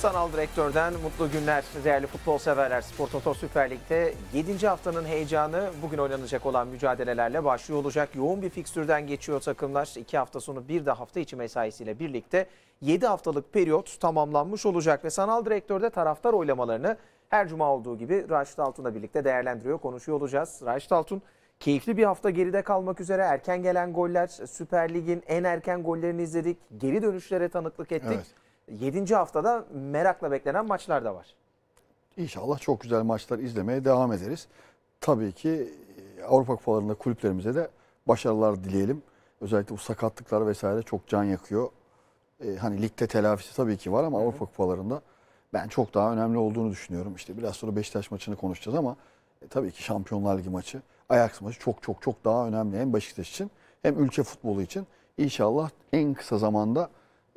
Sanal Direktör'den mutlu günler değerli futbol severler. Spor Toto Süper Lig'de 7. haftanın heyecanı bugün oynanacak olan mücadelelerle başlıyor olacak. Yoğun bir fikstürden geçiyor takımlar. 2 hafta sonu bir de hafta içi mesaisiyle birlikte 7 haftalık periyot tamamlanmış olacak. Ve Sanal Direktör'de taraftar oylamalarını her cuma olduğu gibi Raşit Altun'la birlikte değerlendiriyor, konuşuyor olacağız. Raşit Altun, keyifli bir hafta geride kalmak üzere. Erken gelen goller, Süper Lig'in en erken gollerini izledik. Geri dönüşlere tanıklık ettik. Evet. 7. haftada merakla beklenen maçlar da var. İnşallah çok güzel maçlar izlemeye devam ederiz. Tabii ki Avrupa Kupalarında kulüplerimize de başarılar dileyelim. Özellikle bu sakatlıklar vesaire çok can yakıyor. Hani ligde telafisi tabii ki var ama Avrupa Kupalarında ben çok daha önemli olduğunu düşünüyorum. İşte biraz sonra Beşiktaş maçını konuşacağız ama tabii ki Şampiyonlar Ligi maçı, Ajax maçı çok daha önemli. Hem Beşiktaş için hem ülke futbolu için. İnşallah en kısa zamanda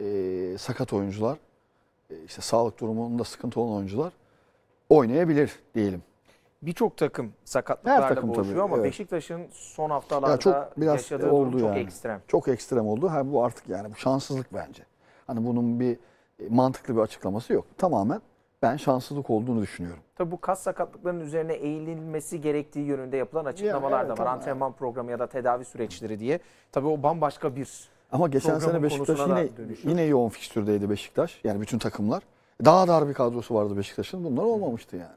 sakat oyuncular, işte sağlık durumunda sıkıntı olan oyuncular oynayabilir diyelim. Birçok takım sakatlıklarla boğuşuyor tabii, ama evet. Beşiktaş'ın son haftalarda biraz yaşadığı oldu durum çok yani. ekstrem. Çok ekstrem oldu. Bu artık yani bu şanssızlık bence. Hani bunun bir mantıklı bir açıklaması yok. Tamamen ben şanssızlık olduğunu düşünüyorum. Tabii bu kas sakatlıklarının üzerine eğilinmesi gerektiği yönünde yapılan açıklamalar evet, da var. Antrenman programı ya da tedavi süreçleri diye. Tabii o bambaşka bir Ama geçen sene Beşiktaş yine yoğun fikstürdeydi Beşiktaş. Yani bütün takımlar. Daha dar bir kadrosu vardı Beşiktaş'ın. Bunlar olmamıştı yani.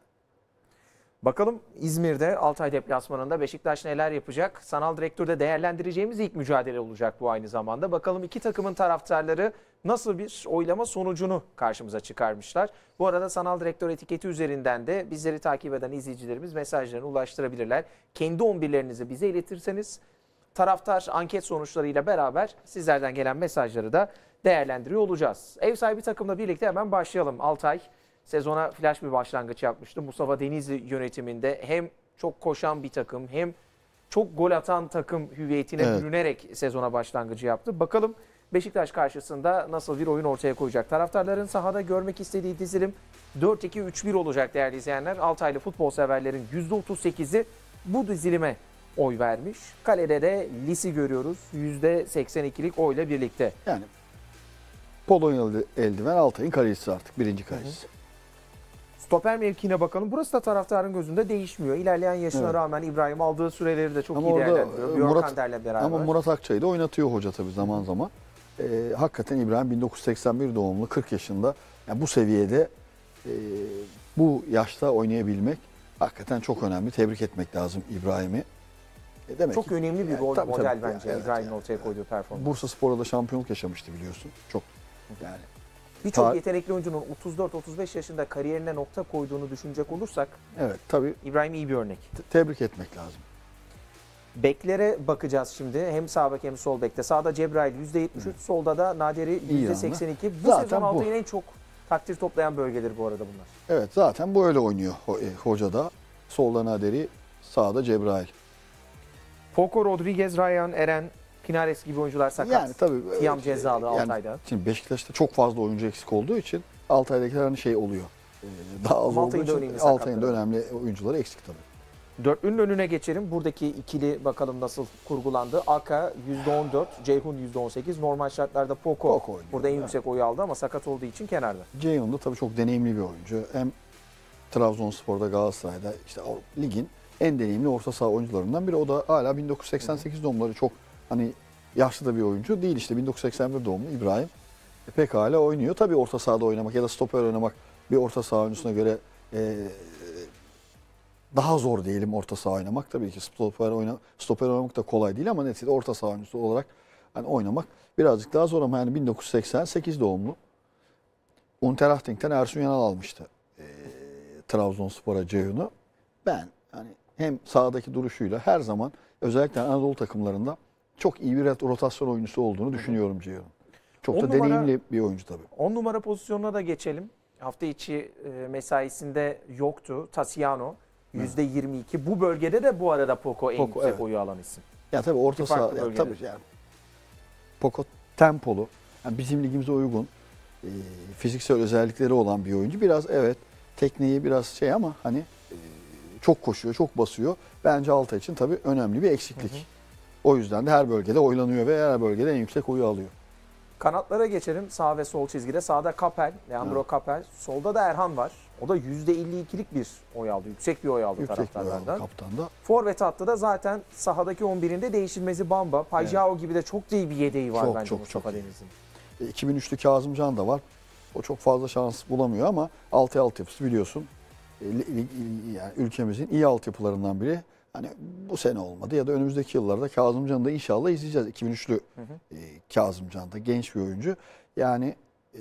Bakalım İzmir'de Altay deplasmanında Beşiktaş neler yapacak? Sanal Direktör'de değerlendireceğimiz ilk mücadele olacak bu aynı zamanda. Bakalım iki takımın taraftarları nasıl bir oylama sonucunu karşımıza çıkarmışlar. Bu arada Sanal Direktör etiketi üzerinden de bizleri takip eden izleyicilerimiz mesajlarını ulaştırabilirler. Kendi 11'lerinizi bize iletirseniz taraftar anket sonuçlarıyla beraber sizlerden gelen mesajları da değerlendiriyor olacağız. Ev sahibi takımla birlikte hemen başlayalım. Altay sezona flash bir başlangıç yapmıştı. Mustafa Denizli yönetiminde hem çok koşan bir takım hem çok gol atan takım hüviyetine bürünerek sezona başlangıcı yaptı. Bakalım Beşiktaş karşısında nasıl bir oyun ortaya koyacak? Taraftarların sahada görmek istediği dizilim 4-2-3-1 olacak değerli izleyenler. Altaylı futbol severlerin %38'i bu dizilime oy vermiş. Kalede de Lis'i görüyoruz. %82'lik oyla birlikte. Yani Polonyalı eldiven Altay'ın kalecisi artık. Birinci kalecisi. Stoper mevkiine bakalım. Burası da taraftarın gözünde değişmiyor. İlerleyen yaşına rağmen İbrahim aldığı süreleri de çok iyi değerlendiriyor. Björn Der'le beraber. Ama Murat Akçay'ı da oynatıyor hoca tabii zaman zaman. Hakikaten İbrahim 1981 doğumlu, 40 yaşında. Yani bu seviyede, bu yaşta oynayabilmek hakikaten çok önemli. Tebrik etmek lazım İbrahim'i. Demek çok ki, önemli bir rol model bence yani, İbrahim'in ortaya koyduğu performans. Bursaspor'da da şampiyonluk yaşamıştı biliyorsun. Çok yani. Birçok yetenekli oyuncunun 34-35 yaşında kariyerine nokta koyduğunu düşünecek olursak evet tabii İbrahim iyi bir örnek. Tebrik etmek lazım. Beklere bakacağız şimdi. Hem sağ bek hem sol bekte. Sağda Cebrail %73, solda da Naderi %82. Bu zaten sezon Altay'ın en çok takdir toplayan bölgeleri bu arada bunlar. Evet zaten bu öyle oynuyor hoca da. Solda Naderi, sağda Cebrail. Poco, Rodriguez, Ryan, Eren, Pinares gibi oyuncular sakat. Yani tabii. Tiam cezalı Altay'da. Şimdi Beşiktaş'ta çok fazla oyuncu eksik olduğu için Altay'dakiler hani şey oluyor. Daha az olduğu için Altay'ın da önemli oyuncuları eksik tabii. Dörtlünün önüne geçelim. Buradaki ikili bakalım nasıl kurgulandı. Aka %14, Ceyhun %18. Normal şartlarda Poco burada en yüksek oyu aldı ama sakat olduğu için kenarda. Ceyhun da tabii çok deneyimli bir oyuncu. Hem Trabzonspor'da, Galatasaray'da işte ligin en deneyimli orta saha oyuncularından biri. O da hala 1988 doğumları, çok hani yaşlı da bir oyuncu değil, işte 1981 doğumlu İbrahim. Pekala oynuyor. Tabii orta sahada oynamak ya da stoper oynamak bir orta saha oyuncusuna göre daha zor diyelim orta saha oynamak. Tabii ki stoper oynamak da kolay değil ama neticede orta saha oyuncusu olarak hani oynamak birazcık daha zor ama yani 1988 doğumlu. Unterhachting'den Ersun Yanal almıştı Trabzonspor'a Ceyhun'u. Ben hani hem sahadaki duruşuyla her zaman özellikle Anadolu takımlarında çok iyi bir rotasyon oyuncusu olduğunu düşünüyorum Ceyhun'un. Çok da deneyimli bir oyuncu tabii. 10 numara pozisyonuna da geçelim. Hafta içi mesaisinde yoktu. Tassiano %22. Bu bölgede de bu arada Poco en yüksek oyu alan isim. Ya tabii orta saha tabii yani. Poco tempolu. Yani bizim ligimize uygun. Fiziksel özellikleri olan bir oyuncu. Biraz tekniği biraz şey ama hani çok koşuyor, çok basıyor. Bence Altay için tabii önemli bir eksiklik. O yüzden de her bölgede oynanıyor ve her bölgede en yüksek oyu alıyor. Kanatlara geçelim. Sağ ve sol çizgide. Sağda Kapel, Leandro Kapel. Solda da Erhan var. O da %52'lik bir oy aldı. Yüksek bir oy aldı Yüksek bir taraftarlardan. kaptanda. Forvet hattı da zaten sahadaki 11'inde değişilmezi Bamba. Pajao gibi de çok da iyi bir yedeği var Çok, bence çok, Mustafa çok iyi. Deniz'in. 2003'lü Kazımcan da var. O çok fazla şans bulamıyor ama altyapısı biliyorsun. Yani ülkemizin iyi altyapılarından biri. Hani bu sene olmadı ya da önümüzdeki yıllarda Kazımcan'ı da inşallah izleyeceğiz. 2003'lü Kazımcan da genç bir oyuncu. Yani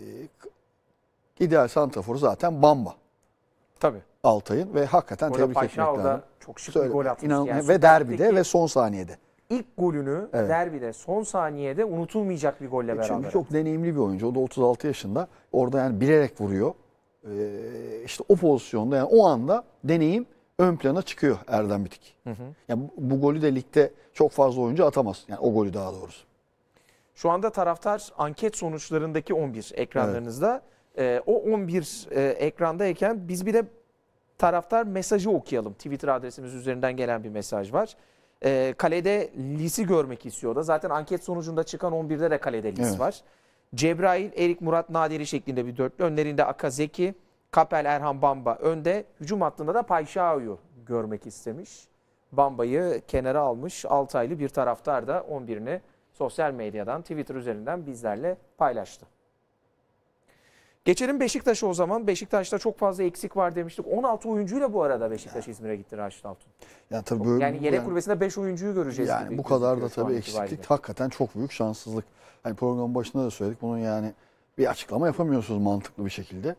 ideal santraforu zaten Bamba. Tabii. Altay'ın ve hakikaten Orada tebrik etmek Pajao lazım. da çok şık bir gol atmış. İnan, Yani ve derbide Süper ve son saniyede. İlk golünü Evet. derbide son saniyede unutulmayacak bir golle beraber. Çünkü çok deneyimli bir oyuncu. O da 36 yaşında. Orada yani bilerek vuruyor. İşte o pozisyonda yani o anda deneyim ön plana çıkıyor Erdem Bitik. Yani bu golü de ligde çok fazla oyuncu atamaz. Yani o golü daha doğrusu. Şu anda taraftar anket sonuçlarındaki 11 ekranlarınızda. O 11 ekrandayken biz bir de taraftar mesajı okuyalım. Twitter adresimiz üzerinden gelen bir mesaj var. Kalede Lis'i görmek istiyor da. Zaten anket sonucunda çıkan 11'de de kalede Lis Evet. var. Cebrail, Erik Murat, Nadiri şeklinde bir dörtlü. Önlerinde Akazeki, Kapel, Erhan, Bamba. Önde hücum hattında da Payşao'yu görmek istemiş. Bamba'yı kenara almış Altaylı bir taraftar da 11'ini sosyal medyadan, Twitter üzerinden bizlerle paylaştı. Geçelim Beşiktaş'a o zaman. Beşiktaş'ta çok fazla eksik var demiştik. 16 oyuncuyla bu arada Beşiktaş İzmir'e gitti Raşit Altun. Yani tabii böyle, Yani yedek kulübesinde 5 oyuncuyu göreceğiz. yani gibi bu kadar da gözüküyor şu an tabii itibariyle. eksiklik hakikaten çok büyük şanssızlık. Hani programın başında da söyledik. Bunun yani bir açıklama yapamıyorsunuz mantıklı bir şekilde.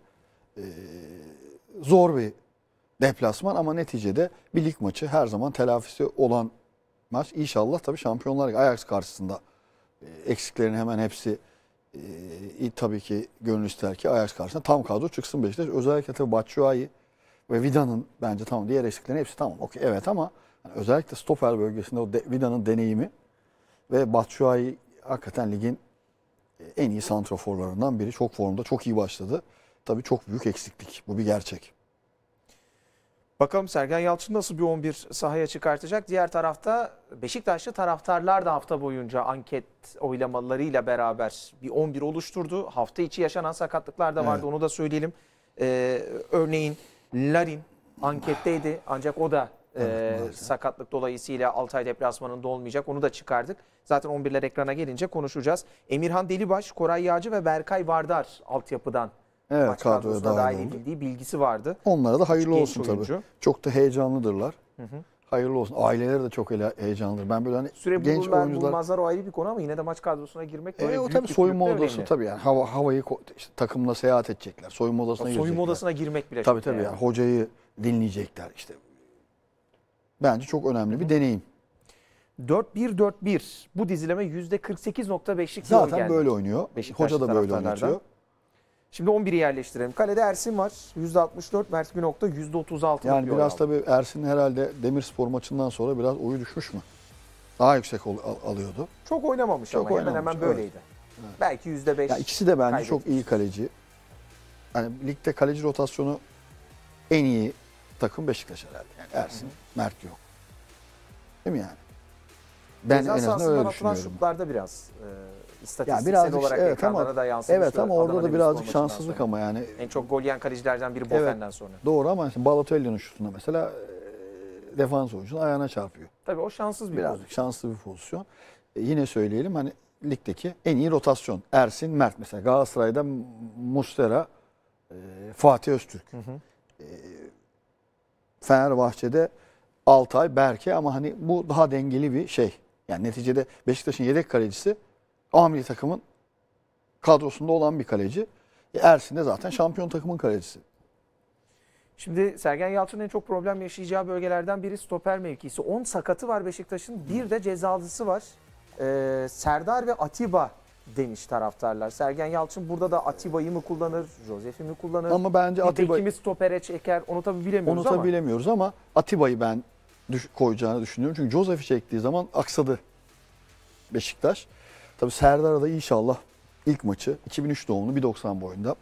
Zor bir deplasman ama neticede bir lig maçı her zaman telafisi olan maç. İnşallah tabii Şampiyonlar Ligi Ajax karşısında eksiklerin hemen hepsi tabii ki gönül ister ki Ajax karşısında tam kadro çıksın Beşiktaş. Özellikle tabii Batshuayi ve Vida'nın bence tamam, diğer eksiklerin hepsi tamam. Okey, evet ama yani özellikle stoper bölgesinde o Vida'nın deneyimi ve Batshuayi hakikaten ligin en iyi santraforlarından biri. Çok formda, çok iyi başladı. Tabii çok büyük eksiklik. Bu bir gerçek. Bakalım Sergen Yalçın nasıl bir 11 sahaya çıkartacak. Diğer tarafta Beşiktaşlı taraftarlar da hafta boyunca anket oylamalarıyla beraber bir 11 oluşturdu. Hafta içi yaşanan sakatlıklar da vardı, onu da söyleyelim. Örneğin Larin anketteydi ancak o da sakatlık dolayısıyla Altay deplasmanında olmayacak. Onu da çıkardık. Zaten 11'ler ekrana gelince konuşacağız. Emirhan Delibaş, Koray Yağcı ve Berkay Vardar altyapıdan maç kadrosuna dahil edildiği bilgisi vardı. Onlara da hayırlı Genç olsun oyuncu. tabii. Çok da heyecanlıdırlar. Hayırlı olsun. Aileleri de çok heyecanlıdır. Ben böyle hani Süre genç bulurlar oyuncular... bulmazlar o ayrı bir konu ama yine de maç kadrosuna girmek böyle o büyük tabii bir soyunma kulüpte odası önemli. tabii yani havayı işte takımla seyahat edecekler. Soyunma odasına girecekler. Soyunma odasına girmek bile Tabii çok tabii değerli. yani hocayı dinleyecekler işte. Bence çok önemli bir deneyim. 4-1-4-1 bu dizileme %48.5'lik bir oy Zaten geldi. böyle oynuyor. Beşiktaşlı Hoca da böyle taraftarlardan. oynatıyor. Şimdi 11'i yerleştirelim. Kalede Ersin var. %64, Mert Günok da %36. Yani biraz tabii Ersin herhalde Demirspor maçından sonra biraz oyu düşmüş mü? Daha yüksek alıyordu. Çok oynamamış Çok ama hemen oynamamış, hemen böyleydi. Belki %5. Ya ikisi de bence kaybetmiş. çok iyi kaleci. Yani ligde kaleci rotasyonu en iyi takım Beşiktaş herhalde. Yani Ersin, Mert yok. Değil mi yani? Ben Ceza en azından sahasından öyle atılan düşünüyorum. şutlarda biraz istatistiksel birazcık olarak evet ekranlara ama da yansımıştı. evet ama orada Adana da Demirspor birazcık maçından şanssızlık sonra. ama yani En çok gol yiyen kalecilerden biri Evet. Bofen'den sonra. doğru ama şimdi Balotelli'nin şutunda mesela defans oyuncunun ayağına çarpıyor. Tabii o şanssız bir Birazcık pozisyon. şanslı bir pozisyon. Yine söyleyelim hani ligdeki en iyi rotasyon. Ersin, Mert mesela. Galatasaray'da Muslera, Fatih Öztürk. Fenerbahçe'de Altay, Berke ama hani bu daha dengeli bir şey. Yani neticede Beşiktaş'ın yedek kalecisi A milli takımın kadrosunda olan bir kaleci. Ersin de zaten şampiyon takımın kalecisi. Şimdi Sergen Yalçın'ın en çok problem yaşayacağı bölgelerden biri stoper mevkisi. 10 sakatı var Beşiktaş'ın. Bir de cezalısı var. Serdar ve Atiba demiş taraftarlar. Sergen Yalçın burada da Atiba'yı mı kullanır, Josef'i mi kullanır? Ama bence Atiba... Kimi stopere çeker onu tabii bilemiyoruz Onu ama. tabii bilemiyoruz ama Atiba'yı ben koyacağını düşünüyorum. Çünkü Josef'i çektiği zaman aksadı Beşiktaş. Tabii Serdar'a da inşallah ilk maçı 2003 doğumlu 1.90 boyunda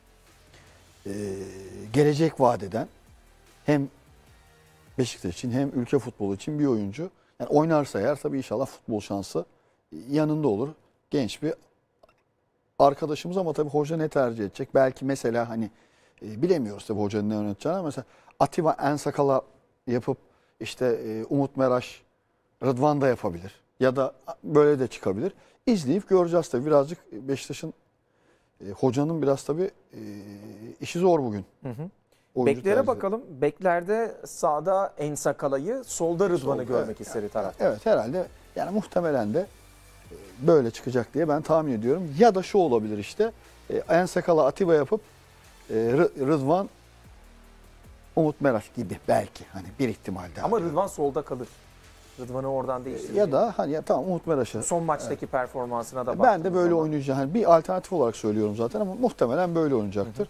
gelecek vadeden hem Beşiktaş için hem ülke futbolu için bir oyuncu. Yani oynarsa eğer tabii inşallah futbol şansı yanında olur. Genç bir arkadaşımız ama tabii hoca ne tercih edecek? Belki mesela hani bilemiyoruz tabii hocanın ne yöneteceğini ama mesela Atiba Ensakala yapıp işte Umut Meraş, Rıdvan da yapabilir. Ya da böyle de çıkabilir. İzleyip göreceğiz tabii. Birazcık Beşiktaş'ın hocanın biraz tabii işi zor bugün. Oyuncu Beklere tercihi. bakalım. Beklerde sağda Ensakala'yı, solda Rıdvan'ı görmek Evet, istedi taraftar. Evet herhalde yani muhtemelen de böyle çıkacak diye ben tahmin ediyorum. Ya da şu olabilir işte Ensakala Atiba yapıp Rıdvan Umut Meraş gibi belki hani bir ihtimal daha. Ama Rıdvan solda kalır. Rıdvan'ı oradan değiştirecek. Ya da hani ya tamam Umut Meraş'a. Son maçtaki performansına da Ben de baktığımız böyle zaman. oynayacağım. Hani bir alternatif olarak söylüyorum zaten ama muhtemelen böyle oynayacaktır.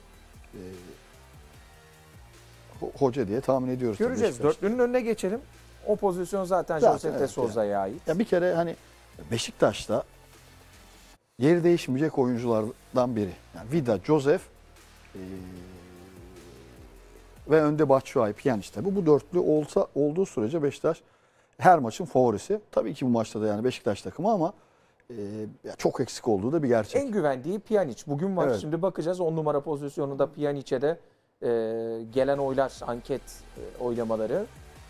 Hoca diye tahmin ediyoruz. tabii Göreceğiz. Beşiktaş'ta. Dörtlünün önüne geçelim. O pozisyon zaten Zaten Josep de evet Souza'ya ait. Ya bir kere hani Beşiktaş'ta yeri değişmeyecek oyunculardan biri. Yani Vida, Josef ve önde Batshuayi, Pjanic bu dörtlü olduğu sürece Beşiktaş her maçın favorisi. Tabii ki bu maçta da yani Beşiktaş takımı ama çok eksik olduğu da bir gerçek. En güvendiği Pjanic. Bugün var. Evet. Şimdi bakacağız 10 numara pozisyonunda Pjanic'e de gelen oylar, anket oylamaları.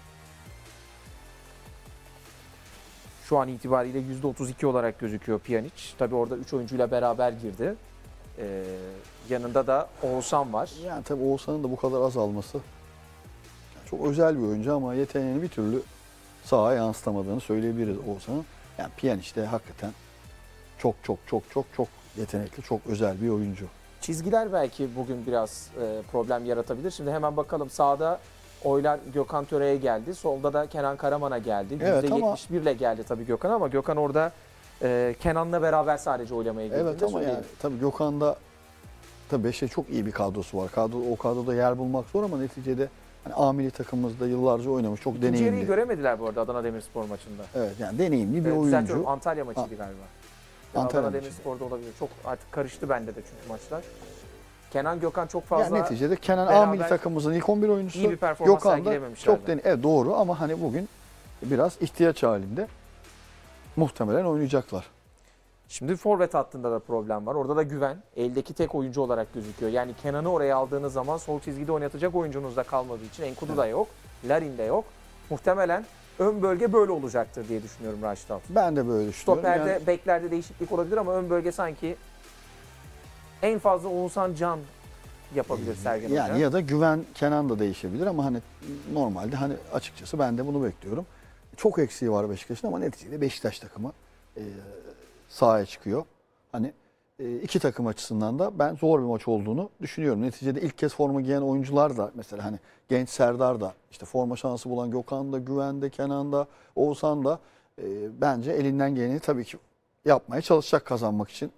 Şu an itibariyle %32 olarak gözüküyor Pjanic. Tabii orada 3 oyuncuyla beraber girdi. Yanında da Oğuzhan var. Yani tabii Oğuzhan'ın da bu kadar az alması çok özel bir oyuncu ama yeteneğini bir türlü sahaya yansıtamadığını söyleyebiliriz Oğuzhan'ın. Yani Pjanic de hakikaten çok yetenekli, çok özel bir oyuncu. Çizgiler belki bugün biraz problem yaratabilir. Şimdi hemen bakalım sağda oylar Gökhan Töre'ye geldi. Solda da Kenan Karaman'a geldi. Evet ama- %71 ile geldi tabii Gökhan ama Gökhan orada Kenan'la beraber sadece oylamaya girdi. Evet ama yani tabii Gökhan'da tabii Beşiktaş'ın çok iyi bir kadrosu var. O kadroda yer bulmak zor ama neticede hani A milli takımımızda yıllarca oynamış, çok İkinci yarıyı deneyimli. göremediler bu arada Adana Demirspor maçında. Evet yani deneyimli bir Düzeltiyorum, oyuncu. Antalya maçıydı galiba. Antalya Adana maçı. Demirspor'da olabilir. Çok artık karıştı bende de çünkü maçlar. Kenan Gökhan çok fazla Yani neticede Kenan A beraber milli takımımızın ilk 11 oyuncusu. iyi bir performans Gökhan da sergilememişler. çok evet doğru ama hani bugün biraz ihtiyaç halinde muhtemelen oynayacaklar. Şimdi forvet hattında da problem var. Orada da Güven eldeki tek oyuncu olarak gözüküyor. Yani Kenan'ı oraya aldığınız zaman sol çizgide oynatacak oyuncunuz da kalmadığı için Enkudu da yok, Larin de yok. Muhtemelen ön bölge böyle olacaktır diye düşünüyorum Raşit Altun. Ben de böyle düşünüyorum. Stoperde, Yani- beklerde değişiklik olabilir ama ön bölge sanki en fazla Oğuzhan Can yapabilir Sergen Hoca. Yani ya da Güven Kenan da değişebilir ama hani normalde hani açıkçası ben de bunu bekliyorum. Çok eksiği var Beşiktaş'ın ama neticede Beşiktaş takımı sahaya çıkıyor. Hani iki takım açısından da ben zor bir maç olduğunu düşünüyorum. Neticede ilk kez forma giyen oyuncular da mesela hani genç Serdar da işte forma şansı bulan Gökhan da, Güven de, Kenan da, Oğuzhan da bence elinden geleni tabii ki yapmaya çalışacak kazanmak için.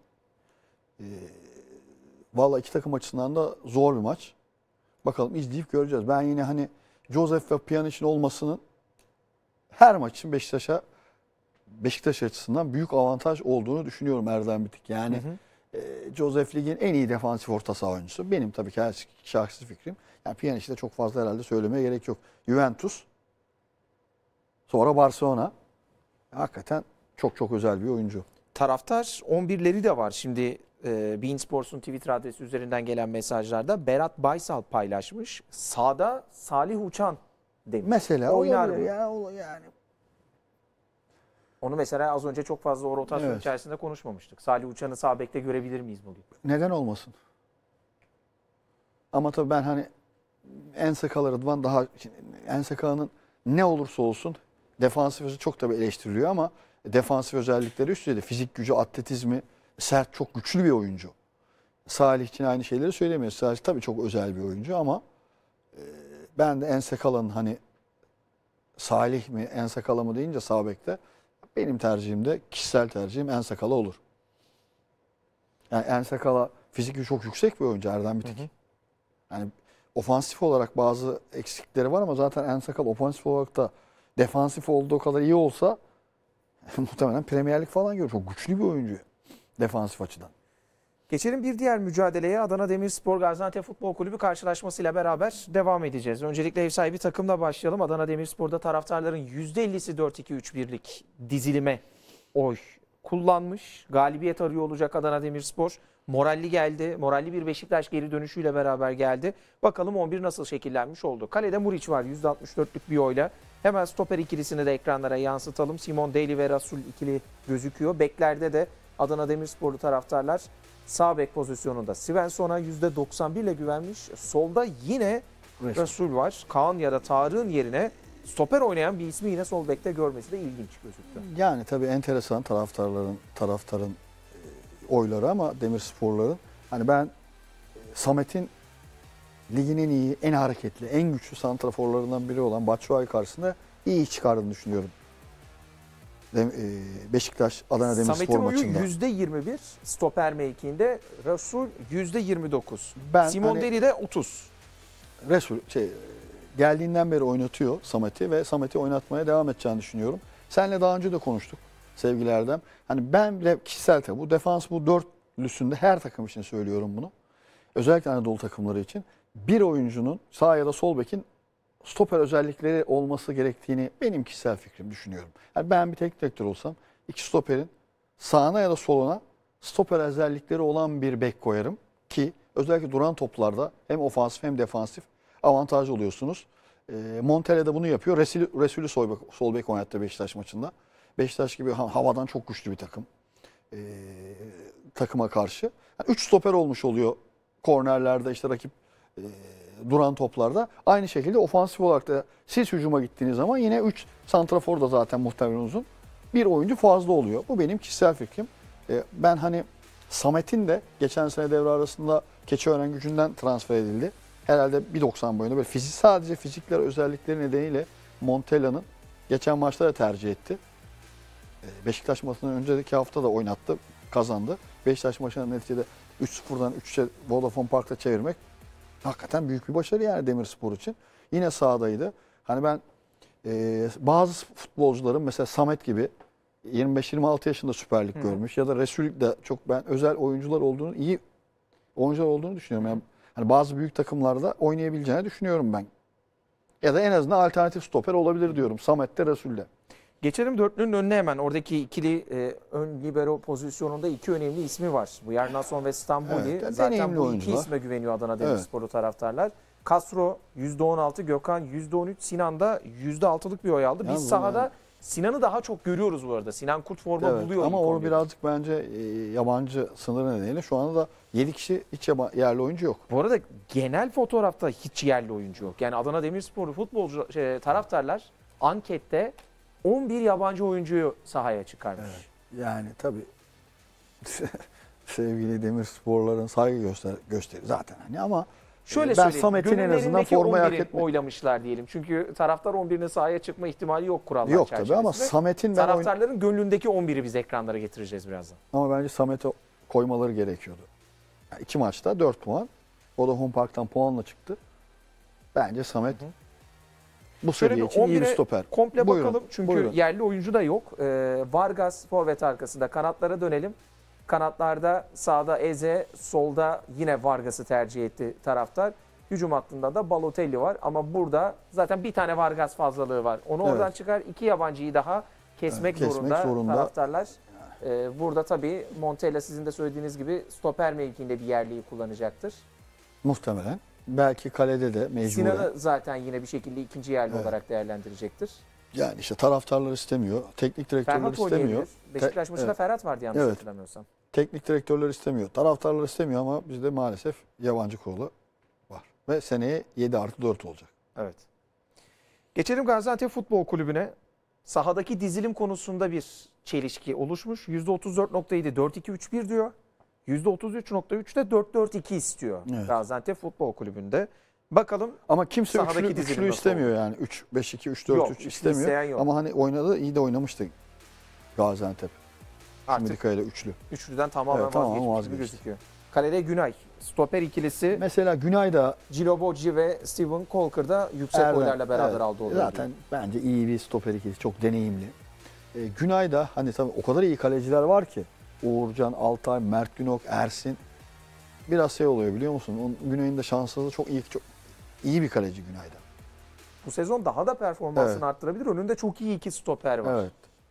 Vallahi iki takım açısından da zor bir maç. Bakalım izleyip göreceğiz. Ben yine hani Josef ve Pjanic'in olmasının her maç için Beşiktaş açısından büyük avantaj olduğunu düşünüyorum Erdem Bitik. Yani Josef Lig'in en iyi defansif orta saha oyuncusu. Benim tabii ki şahsi fikrim. Yani Pjanic'i de çok fazla herhalde söylemeye gerek yok. Juventus, sonra Barcelona. Hakikaten çok özel bir oyuncu. Taraftar 11'leri de var. Şimdi Bein Sports'un Twitter adresi üzerinden gelen mesajlarda Berat Baysal paylaşmış. Sağda Salih Uçan demiş. Mesela Oynar olabilir mı? yani. Onu mesela az önce çok fazla o rotasyon Evet. içerisinde konuşmamıştık. Salih Uçan'ı sağ bekte görebilir miyiz bugün? Neden olmasın? Ama tabii ben hani Ensakala Rıdvan daha Ensakala'nın ne olursa olsun defansif çok tabii eleştiriliyor ama defansif özellikleri üst düzeyde. Fizik gücü, atletizmi, sert, çok güçlü bir oyuncu. Salih için aynı şeyleri söylemiyoruz. Salih tabii çok özel bir oyuncu ama ben de Ensakala'nın hani Salih mi Ensakala mı deyince sağ bekte benim tercihim de kişisel tercihim Ensakala olur. Yani Ensakala fizik gücü çok yüksek bir oyuncu Erdem Bitik. Yani ofansif olarak bazı eksikleri var ama zaten Ensakala ofansif olarak da defansif olduğu kadar iyi olsa muhtemelen Premier Lig falan görür. Çok güçlü bir oyuncu defansif açıdan. Geçelim bir diğer mücadeleye. Adana Demirspor Gaziantep Futbol Kulübü karşılaşmasıyla beraber devam edeceğiz. Öncelikle ev sahibi takımla başlayalım. Adana Demirspor'da taraftarların %50'si 4-2-3-1'lik dizilime oy kullanmış. Galibiyet arıyor olacak Adana Demirspor. Moralli geldi. Moralli bir Beşiktaş geri dönüşüyle beraber geldi. Bakalım 11 nasıl şekillenmiş oldu. Kalede Muriç var %64'lük bir oyla. Hemen stoper ikilisini de ekranlara yansıtalım. Simon Daly ve Rasul ikili gözüküyor. Beklerde de Adana Demirsporlu taraftarlar sağ bek pozisyonunda Svensson'a %91 ile güvenmiş. Solda yine Rasul var. Kaan ya da Tarık'ın yerine stoper oynayan bir ismi yine sol bekte görmesi de ilginç gözüktü. Yani tabii enteresan taraftarın oyları ama Demirsporların. Hani ben Samet'in ligin en iyi, en hareketli, en güçlü santraforlarından biri olan Batshuayi karşısında iyi iş çıkardığını düşünüyorum. Beşiktaş Adana Demirspor Samet'in maçında. oyu %21 stoper mevkiinde. Rasul %29. Ben Simon hani Daly de 30. Resul geldiğinden beri oynatıyor Samet'i ve Samet'i oynatmaya devam edeceğini düşünüyorum. Seninle daha önce de konuştuk sevgili Erdem. Hani ben bile kişisel tabii bu defans bu dörtlüsünde her takım için söylüyorum bunu. Özellikle Anadolu takımları için bir oyuncunun sağ ya da sol bekin stoper özellikleri olması gerektiğini benim kişisel fikrim düşünüyorum. Yani ben bir teknik direktör olsam iki stoperin sağına ya da soluna stoper özellikleri olan bir bek koyarım ki özellikle duran toplarda hem ofansif hem defansif avantaj oluyorsunuz. Montella da bunu yapıyor. Resulü sol bek oynattı Beşiktaş maçında. Beşiktaş gibi havadan çok güçlü bir takım. Takıma karşı. Yani 3 stoper olmuş oluyor kornerlerde işte rakip duran toplarda. Aynı şekilde ofansif olarak da siz hücuma gittiğiniz zaman yine 3 santrafor da zaten muhtemelen uzun. Bir oyuncu fazla oluyor. Bu benim kişisel fikrim. Ben hani Samet'in de geçen sene devre arasında Keçiörengucü'nden transfer edildi. Herhalde 1.90 boyunda böyle sadece fizikler özellikleri nedeniyle Montella'nın geçen maçta da tercih etti. Beşiktaş maçından önceki hafta da oynattı, kazandı. Beşiktaş maçının neticede 3-0'dan 3'e Vodafone Park'ta çevirmek hakikaten büyük bir başarı yani Demirspor için. Yine sahadaydı. Hani ben bazı futbolcuların mesela Samet gibi 25-26 yaşında Süper Lig görmüş ya da Resul de çok ben özel oyuncular olduğunu, iyi oyuncular olduğunu düşünüyorum. Yani hani bazı büyük takımlarda oynayabileceğini düşünüyorum ben. Ya da en azından alternatif stoper olabilir diyorum Samet'te Resul'de. Geçelim dörtlünün önüne hemen. Oradaki ikili ön libero pozisyonunda iki önemli ismi var. Buyarnason ve Stamboli. Evet, zaten deneyimli bu iki oyuncular. isme güveniyor Adana Demirsporlu taraftarlar. Castro %16, Gökhan %13, Sinan da %6'lık bir oy aldı. Ya Biz bu sahada yani. Sinan'ı daha çok görüyoruz bu arada. Sinan Kurt forma Evet, buluyor. ama ilk o 11'de. birazcık bence yabancı sınırı nedeniyle şu anda da 7 kişi hiç yerli oyuncu yok. Bu arada genel fotoğrafta hiç yerli oyuncu yok. Yani Adana Demirsporlu futbolcu taraftarlar ankette 11 yabancı oyuncuyu sahaya çıkarmış. Evet. Yani tabii sevgili Demirsporların saygı gösteri zaten hani ama Şöyle ben söyleyeyim. Samet'in en azından gönüllerindeki formayı hak 11'i etmek. oylamışlar diyelim. Çünkü taraftar 11'inin sahaya çıkma ihtimali yok kurallar Yok çerçevesinde. tabii ama Samet'in Taraftarların gönlündeki 11'i biz ekranlara getireceğiz birazdan. ama bence Samet'e koymaları gerekiyordu. Yani 2 maçta 4 puan. Vodafone Park'tan puanla çıktı. Bence Samet bu Şöyle seviye bir için iyi bir 11'e stoper. komple Buyurun, bakalım. Çünkü buyurun. yerli oyuncu da yok. Vargas forvet arkasında. Kanatlara dönelim. Kanatlarda sağda Eze, solda yine Vargas'ı tercih etti taraftar. Hücum hattında da Balotelli var ama burada zaten bir tane Vargas fazlalığı var. Onu oradan Evet. çıkar. 2 yabancıyı daha kesmek zorunda taraftarlar. Burada tabii Montella sizin de söylediğiniz gibi stoper mevkiinde bir yerliyi kullanacaktır. Muhtemelen. Belki kalede de mecburen. Sinan'ı zaten yine bir şekilde ikinci yerli Evet. olarak değerlendirecektir. Yani işte taraftarlar istemiyor. Teknik direktörler Ferhat istemiyor. oynayabilir. Beşiktaş maçında evet. Ferhat vardı yanlış Evet. hatırlamıyorsam. Teknik direktörler istemiyor. Taraftarlar istemiyor ama bizde maalesef yabancı kurulu var. Ve seneye 7+4 olacak. Evet. Geçelim Gaziantep Futbol Kulübü'ne. Sahadaki dizilim konusunda bir çelişki oluşmuş. %34.7 4-2-3-1 diyor. %33.3 de 4-4-2 istiyor Evet. Gaziantep Futbol Kulübü'nde. Bakalım Ama kimse Sahadaki dizilim üçlü nasıl istemiyor yani. 3-5-2, 3-4-3 Yok, üçlü isteyen istemiyor. yok. Ama hani oynadı, iyi de oynamıştı Gaziantep. artık Şimdika ile üçlü. üçlüden tamamen Evet, tamamen vazgeçmiş gibi vazgeçti. gözüküyor. Kalede Günay. Stoper ikilisi Mesela Günay da Cilo Bocci ve Steven Colker da yüksek oylarla beraber evet, aldı o zaten bence iyi bir stoper ikilisi. Çok deneyimli. Günay da hani tabii o kadar iyi kaleciler var ki. Uğurcan, Altay, Mert Günok, Ersin. Biraz şey oluyor biliyor musun? Günay'ın da şanssızlığı çok iyi bir kaleci Günay'da. Bu sezon daha da performansını Evet. arttırabilir. Önünde çok iyi iki stoper var. Evet.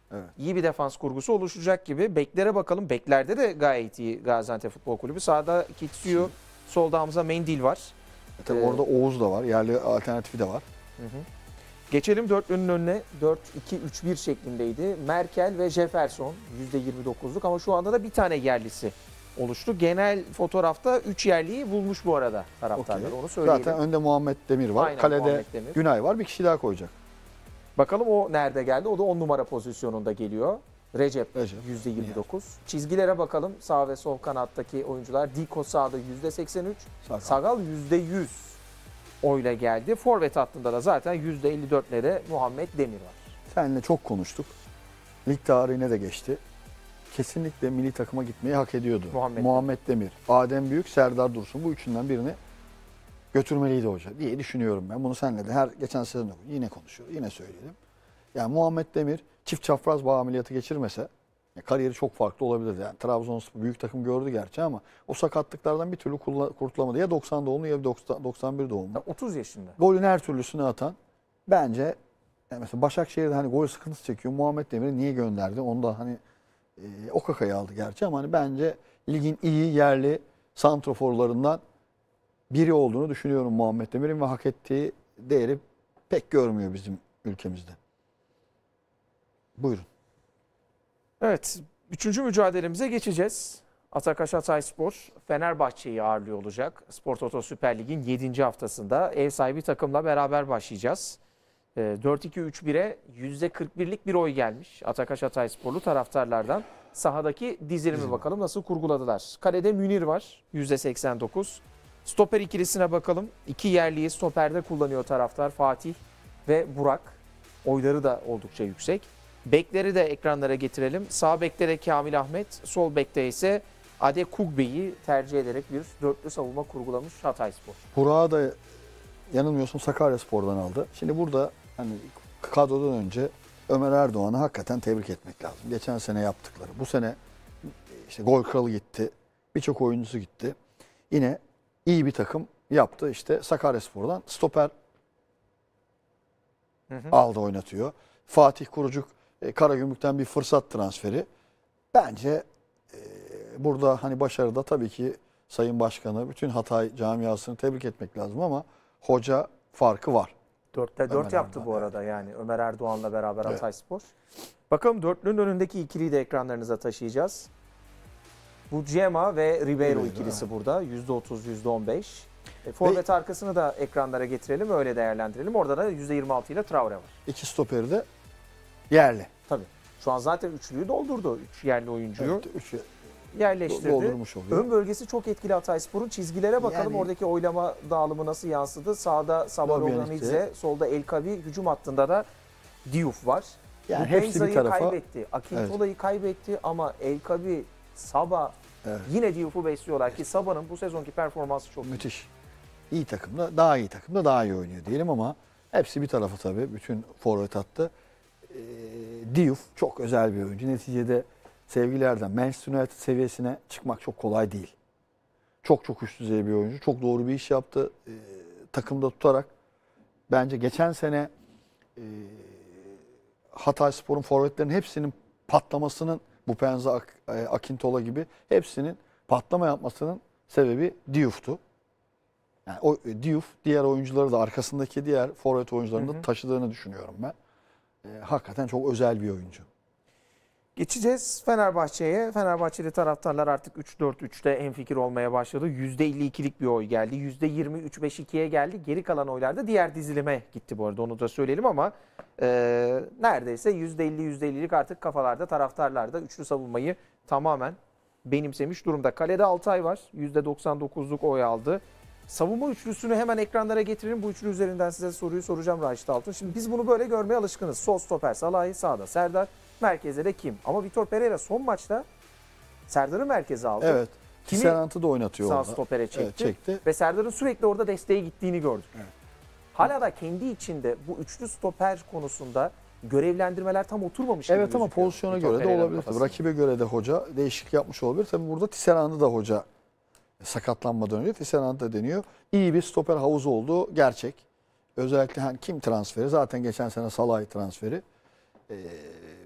Evet. İyi bir defans kurgusu oluşacak gibi. Beklere bakalım. Beklerde de gayet iyi Gaziantep Futbol Kulübü. Sağda Kitsuyu, solda Hamza Mendil var. Tabii orada Oğuz da var. Yerli alternatifi de var. Hı hı. Geçelim dörtlünün önüne. 4-2-3-1 şeklindeydi. Merkel ve Jefferson %29'luk ama şu anda da bir tane yerlisi oluştu. Genel fotoğrafta 3 yerliyi bulmuş bu arada taraftarlar. Okey. Onu söyleyelim. Zaten önde Muhammed Demir var. Aynen, Kalede Muhammed Demir. Günay var. Bir kişi daha koyacak. Bakalım o nerede geldi? O da 10 numara pozisyonunda geliyor. Recep %29. Çizgilere bakalım. Sağ ve sol kanattaki oyuncular. Diko sağda %83. Sagal %100 oyla geldi. Forvet hattında da zaten %54'le de Muhammed Demir var. Seninle çok konuştuk. Lig tarihine de geçti. Kesinlikle milli takıma gitmeyi hak ediyordu. Muhammed Demir, Adem Büyük, Serdar Dursun. Bu üçünden birini götürmeliydi hoca diye düşünüyorum ben. Bunu seninle de geçen sezon yine konuşuyoruz. Yine söyleyelim. Yani Muhammed Demir çift çapraz bağ ameliyatı geçirmese kariyeri çok farklı olabilirdi. Yani Trabzonspor büyük takım gördü gerçi ama o sakatlıklardan bir türlü kurtulamadı. Ya 90 doğumlu ya 91 doğumlu. 30 yaşında. Golün her türlüsünü atan bence mesela Başakşehir'de hani gol sıkıntısı çekiyor. Muhammed Demir'i niye gönderdi? Onu da hani Okaka'yı aldı gerçi ama hani bence ligin iyi yerli santroforlarından biri olduğunu düşünüyorum Muhammed Demir'in ve hak ettiği değeri pek görmüyor bizim ülkemizde. Buyurun. Evet, 3. mücadelemize geçeceğiz. Atakaş Hatayspor Fenerbahçe'yi ağırlıyor olacak. Spor Toto Süper Lig'in 7. haftasında ev sahibi takımla beraber başlayacağız. 4-2-3-1'e %41'lik bir oy gelmiş Atakaş Hataysporlu taraftarlardan. Sahadaki dizilimi bakalım nasıl kurguladılar. Kalede Münir var %89. Stoper ikilisine bakalım. 2 yerliyi stoperde kullanıyor taraftar. Fatih ve Burak. Oyları da oldukça yüksek. Bekleri de ekranlara getirelim. Sağ bekte de Kamil Ahmet, sol bekte ise Ade Kugbe'yi tercih ederek bir dörtlü savunma kurgulamış Hatayspor. Burak'ı da yanılmıyorsam Sakaryaspor'dan aldı. Şimdi burada hani kadrodan önce Ömer Erdoğan'ı hakikaten tebrik etmek lazım. Geçen sene yaptıkları. Bu sene işte gol kralı gitti. Birçok oyuncusu gitti. Yine iyi bir takım yaptı. İşte Sakaryaspor'dan stoper aldı, oynatıyor. Fatih Kurucuk Karagümrük'ten bir fırsat transferi. Bence burada hani başarıda tabii ki Sayın Başkanı, bütün Hatay camiasını tebrik etmek lazım ama hoca farkı var. 4'te 4 yaptı bu arada yani Ömer Erdoğan'la beraber Hatayspor. Bakalım dörtlünün önündeki ikiliyi de ekranlarınıza taşıyacağız. Bu Cema ve Ribeiro ikilisi burada. %30, %15. Forvet arkasını da ekranlara getirelim, öyle değerlendirelim. Orada da %26 ile Traore var. İki stoperi de yerli. Tabii. Şu an zaten üçlüyü doldurdu. 3 yerli oyuncuyu Evet, üçü yerleştirdi. doldurmuş oluyor. Ön bölgesi çok etkili Hatayspor'un. Çizgilere bakalım. Yani, oradaki oylama dağılımı nasıl yansıdı? Sağda Sabaroğlanidze, solda El Kabi, hücum hattında da Diouf var. Yani hepsi bir tarafa kaybetti. Akintola'yı kaybetti ama El Kabi, Saba yine Diouf'u besliyorlar ki Saba'nın bu sezonki performansı çok müthiş. İyi takımda, daha iyi takımda daha iyi oynuyor diyelim ama hepsi bir tarafa tabii. Bütün forvet hattı. Diouf çok özel bir oyuncu. Neticede sevgili Erdem, Manchester United seviyesine çıkmak çok kolay değil. Çok üst düzey bir oyuncu. Çok doğru bir iş yaptı. Takımda tutarak bence geçen sene Hatayspor'un forvetlerinin hepsinin patlamasının, bu Penza, Akintola gibi hepsinin patlama yapmasının sebebi Diouf'tu. Yani o Diouf diğer oyuncuları da arkasındaki diğer forvet oyuncularını da taşıdığını düşünüyorum ben. Hakikaten çok özel bir oyuncu. Geçeceğiz Fenerbahçe'ye. Fenerbahçeli taraftarlar artık 3-4-3'te hemfikir olmaya başladı. %52'lik bir oy geldi. %20 3-5-2'ye geldi. Geri kalan oylar da diğer dizilime gitti bu arada, onu da söyleyelim ama neredeyse %50'lik artık kafalarda, taraftarlarda üçlü savunmayı tamamen benimsemiş durumda. Kalede Altay var. %99'luk oy aldı. Savunma üçlüsünü hemen ekranlara getirelim. Bu üçlü üzerinden size soruyu soracağım Raşit Altun. Şimdi biz bunu böyle görmeye alışkınız. Sol stoper Salahi, sağda Serdar, merkezde de kim? Ama Vitor Pereira son maçta Serdar'ı merkeze aldı. Evet. Tisserant'ı da oynatıyor sağ orada. stopere çekti. Evet, çekti. Ve Serdar'ın sürekli orada desteğe gittiğini gördük. Evet. Hala da kendi içinde bu üçlü stoper konusunda görevlendirmeler tam oturmamış gibi Evet ama gözüküyor pozisyona Vitor göre de Pereira'nın olabilir. kafasında. Rakibe göre de hoca değişiklik yapmış olabilir. Tabii burada Tisserant'ı da hoca sakatlanmadan önce Tisserant da deniyor. İyi bir stoper havuzu olduğu gerçek. Özellikle hani kim transferi? Zaten geçen sene Salah'ı transferi.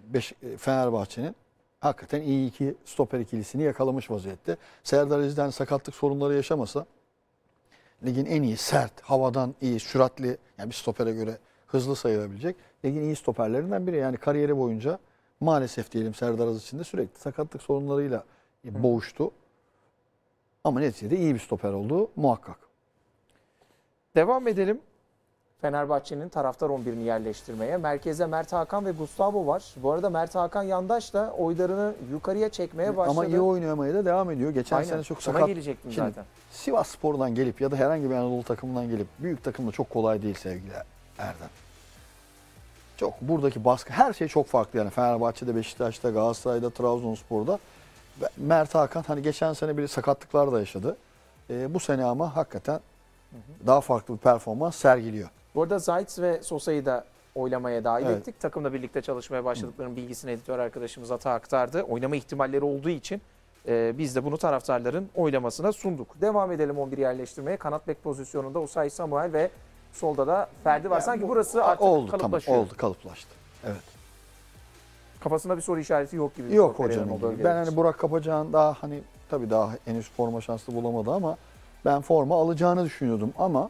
Fenerbahçe'nin hakikaten iyi iki stoper ikilisini yakalamış vaziyette. Serdar Aziz'den sakatlık sorunları yaşamasa ligin en iyi sert, havadan iyi, süratli, yani bir stopere göre hızlı sayılabilecek ligin iyi stoperlerinden biri. Yani kariyeri boyunca maalesef diyelim Serdar Aziz için de sürekli sakatlık sorunlarıyla boğuştu. Ama neticede iyi bir stoper olduğu muhakkak. Devam edelim. Fenerbahçe'nin taraftar 11'ini yerleştirmeye. Merkeze Mert Hakan ve Gustavo var. Bu arada Mert Hakan Yandaş da oylarını yukarıya çekmeye başladı. Ama iyi oynamaya da devam ediyor. Geçen Aynen. sene çok Ona sakat. gelecektim Şimdi zaten. Sivasspor'dan gelip ya da herhangi bir Anadolu takımından gelip büyük takımda çok kolay değil sevgili Erdem. Çok buradaki baskı, her şey çok farklı yani. Fenerbahçe'de, Beşiktaş'ta, Galatasaray'da, Trabzonspor'da. Mert Hakan hani geçen sene bir sakatlıklar da yaşadı. Bu sene ama hakikaten daha farklı bir performans sergiliyor. Bu arada Zayt ve Sosa'yı da oylamaya dahil Evet. ettik. Takımla birlikte çalışmaya başladıklarının bilgisini editör arkadaşımız Ata aktardı. Oynama ihtimalleri olduğu için biz de bunu taraftarların oylamasına sunduk. Devam edelim 11 yerleştirmeye. Kanat bek pozisyonunda Osayi Samuel ve solda da Ferdi var. Yani Sanki burası artık oldu, kalıplaşıyor. tamam, oldu, kalıplaştı. Evet. Kafasında bir soru işareti yok gibi. Yok Pereira'nın hocam. o bölgede. Ben hani Burak Kapacağın daha hani tabii daha henüz forma şansı bulamadı ama ben forma alacağını düşünüyordum ama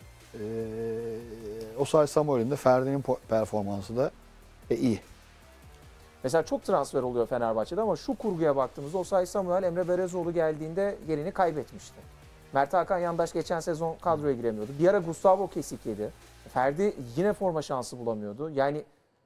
Osayi Samuel'in de Ferdi'nin performansı da iyi. Mesela çok transfer oluyor Fenerbahçe'de ama şu kurguya baktığımızda Osayi Samuel Emre Belezoğlu geldiğinde yerini kaybetmişti. Mert Hakan Yandaş geçen sezon kadroya giremiyordu. Bir ara Gustavo kesik yedi. Ferdi yine forma şansı bulamıyordu. Yani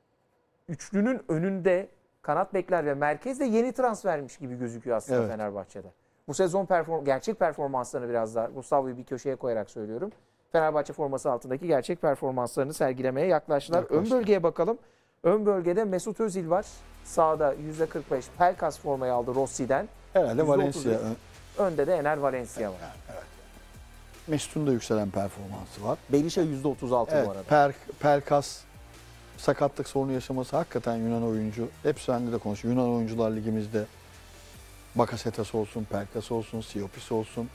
üçlünün önünde kanat bekler ve merkezde yeni transfermiş gibi gözüküyor aslında Evet. Fenerbahçe'de. Bu sezon gerçek performanslarını biraz daha Gustavo'yu bir köşeye koyarak söylüyorum. Fenerbahçe forması altındaki gerçek performanslarını sergilemeye yaklaştılar. Ön bölgeye bakalım. Ön bölgede Mesut Özil var. Sağda %45 Pelkas formayı aldı Rossi'den. Herhalde %33. Valencia. Önde de Ener Valencia var. Mesut'un da yükselen performansı var. Berisha %36 Evet, bu arada. Pelkas sakatlık sorunu yaşaması hakikaten Yunan oyuncu. Hep sende de konuşuyor. Yunan oyuncular ligimizde Bakasetas olsun, Pelkas olsun, Siopis olsun.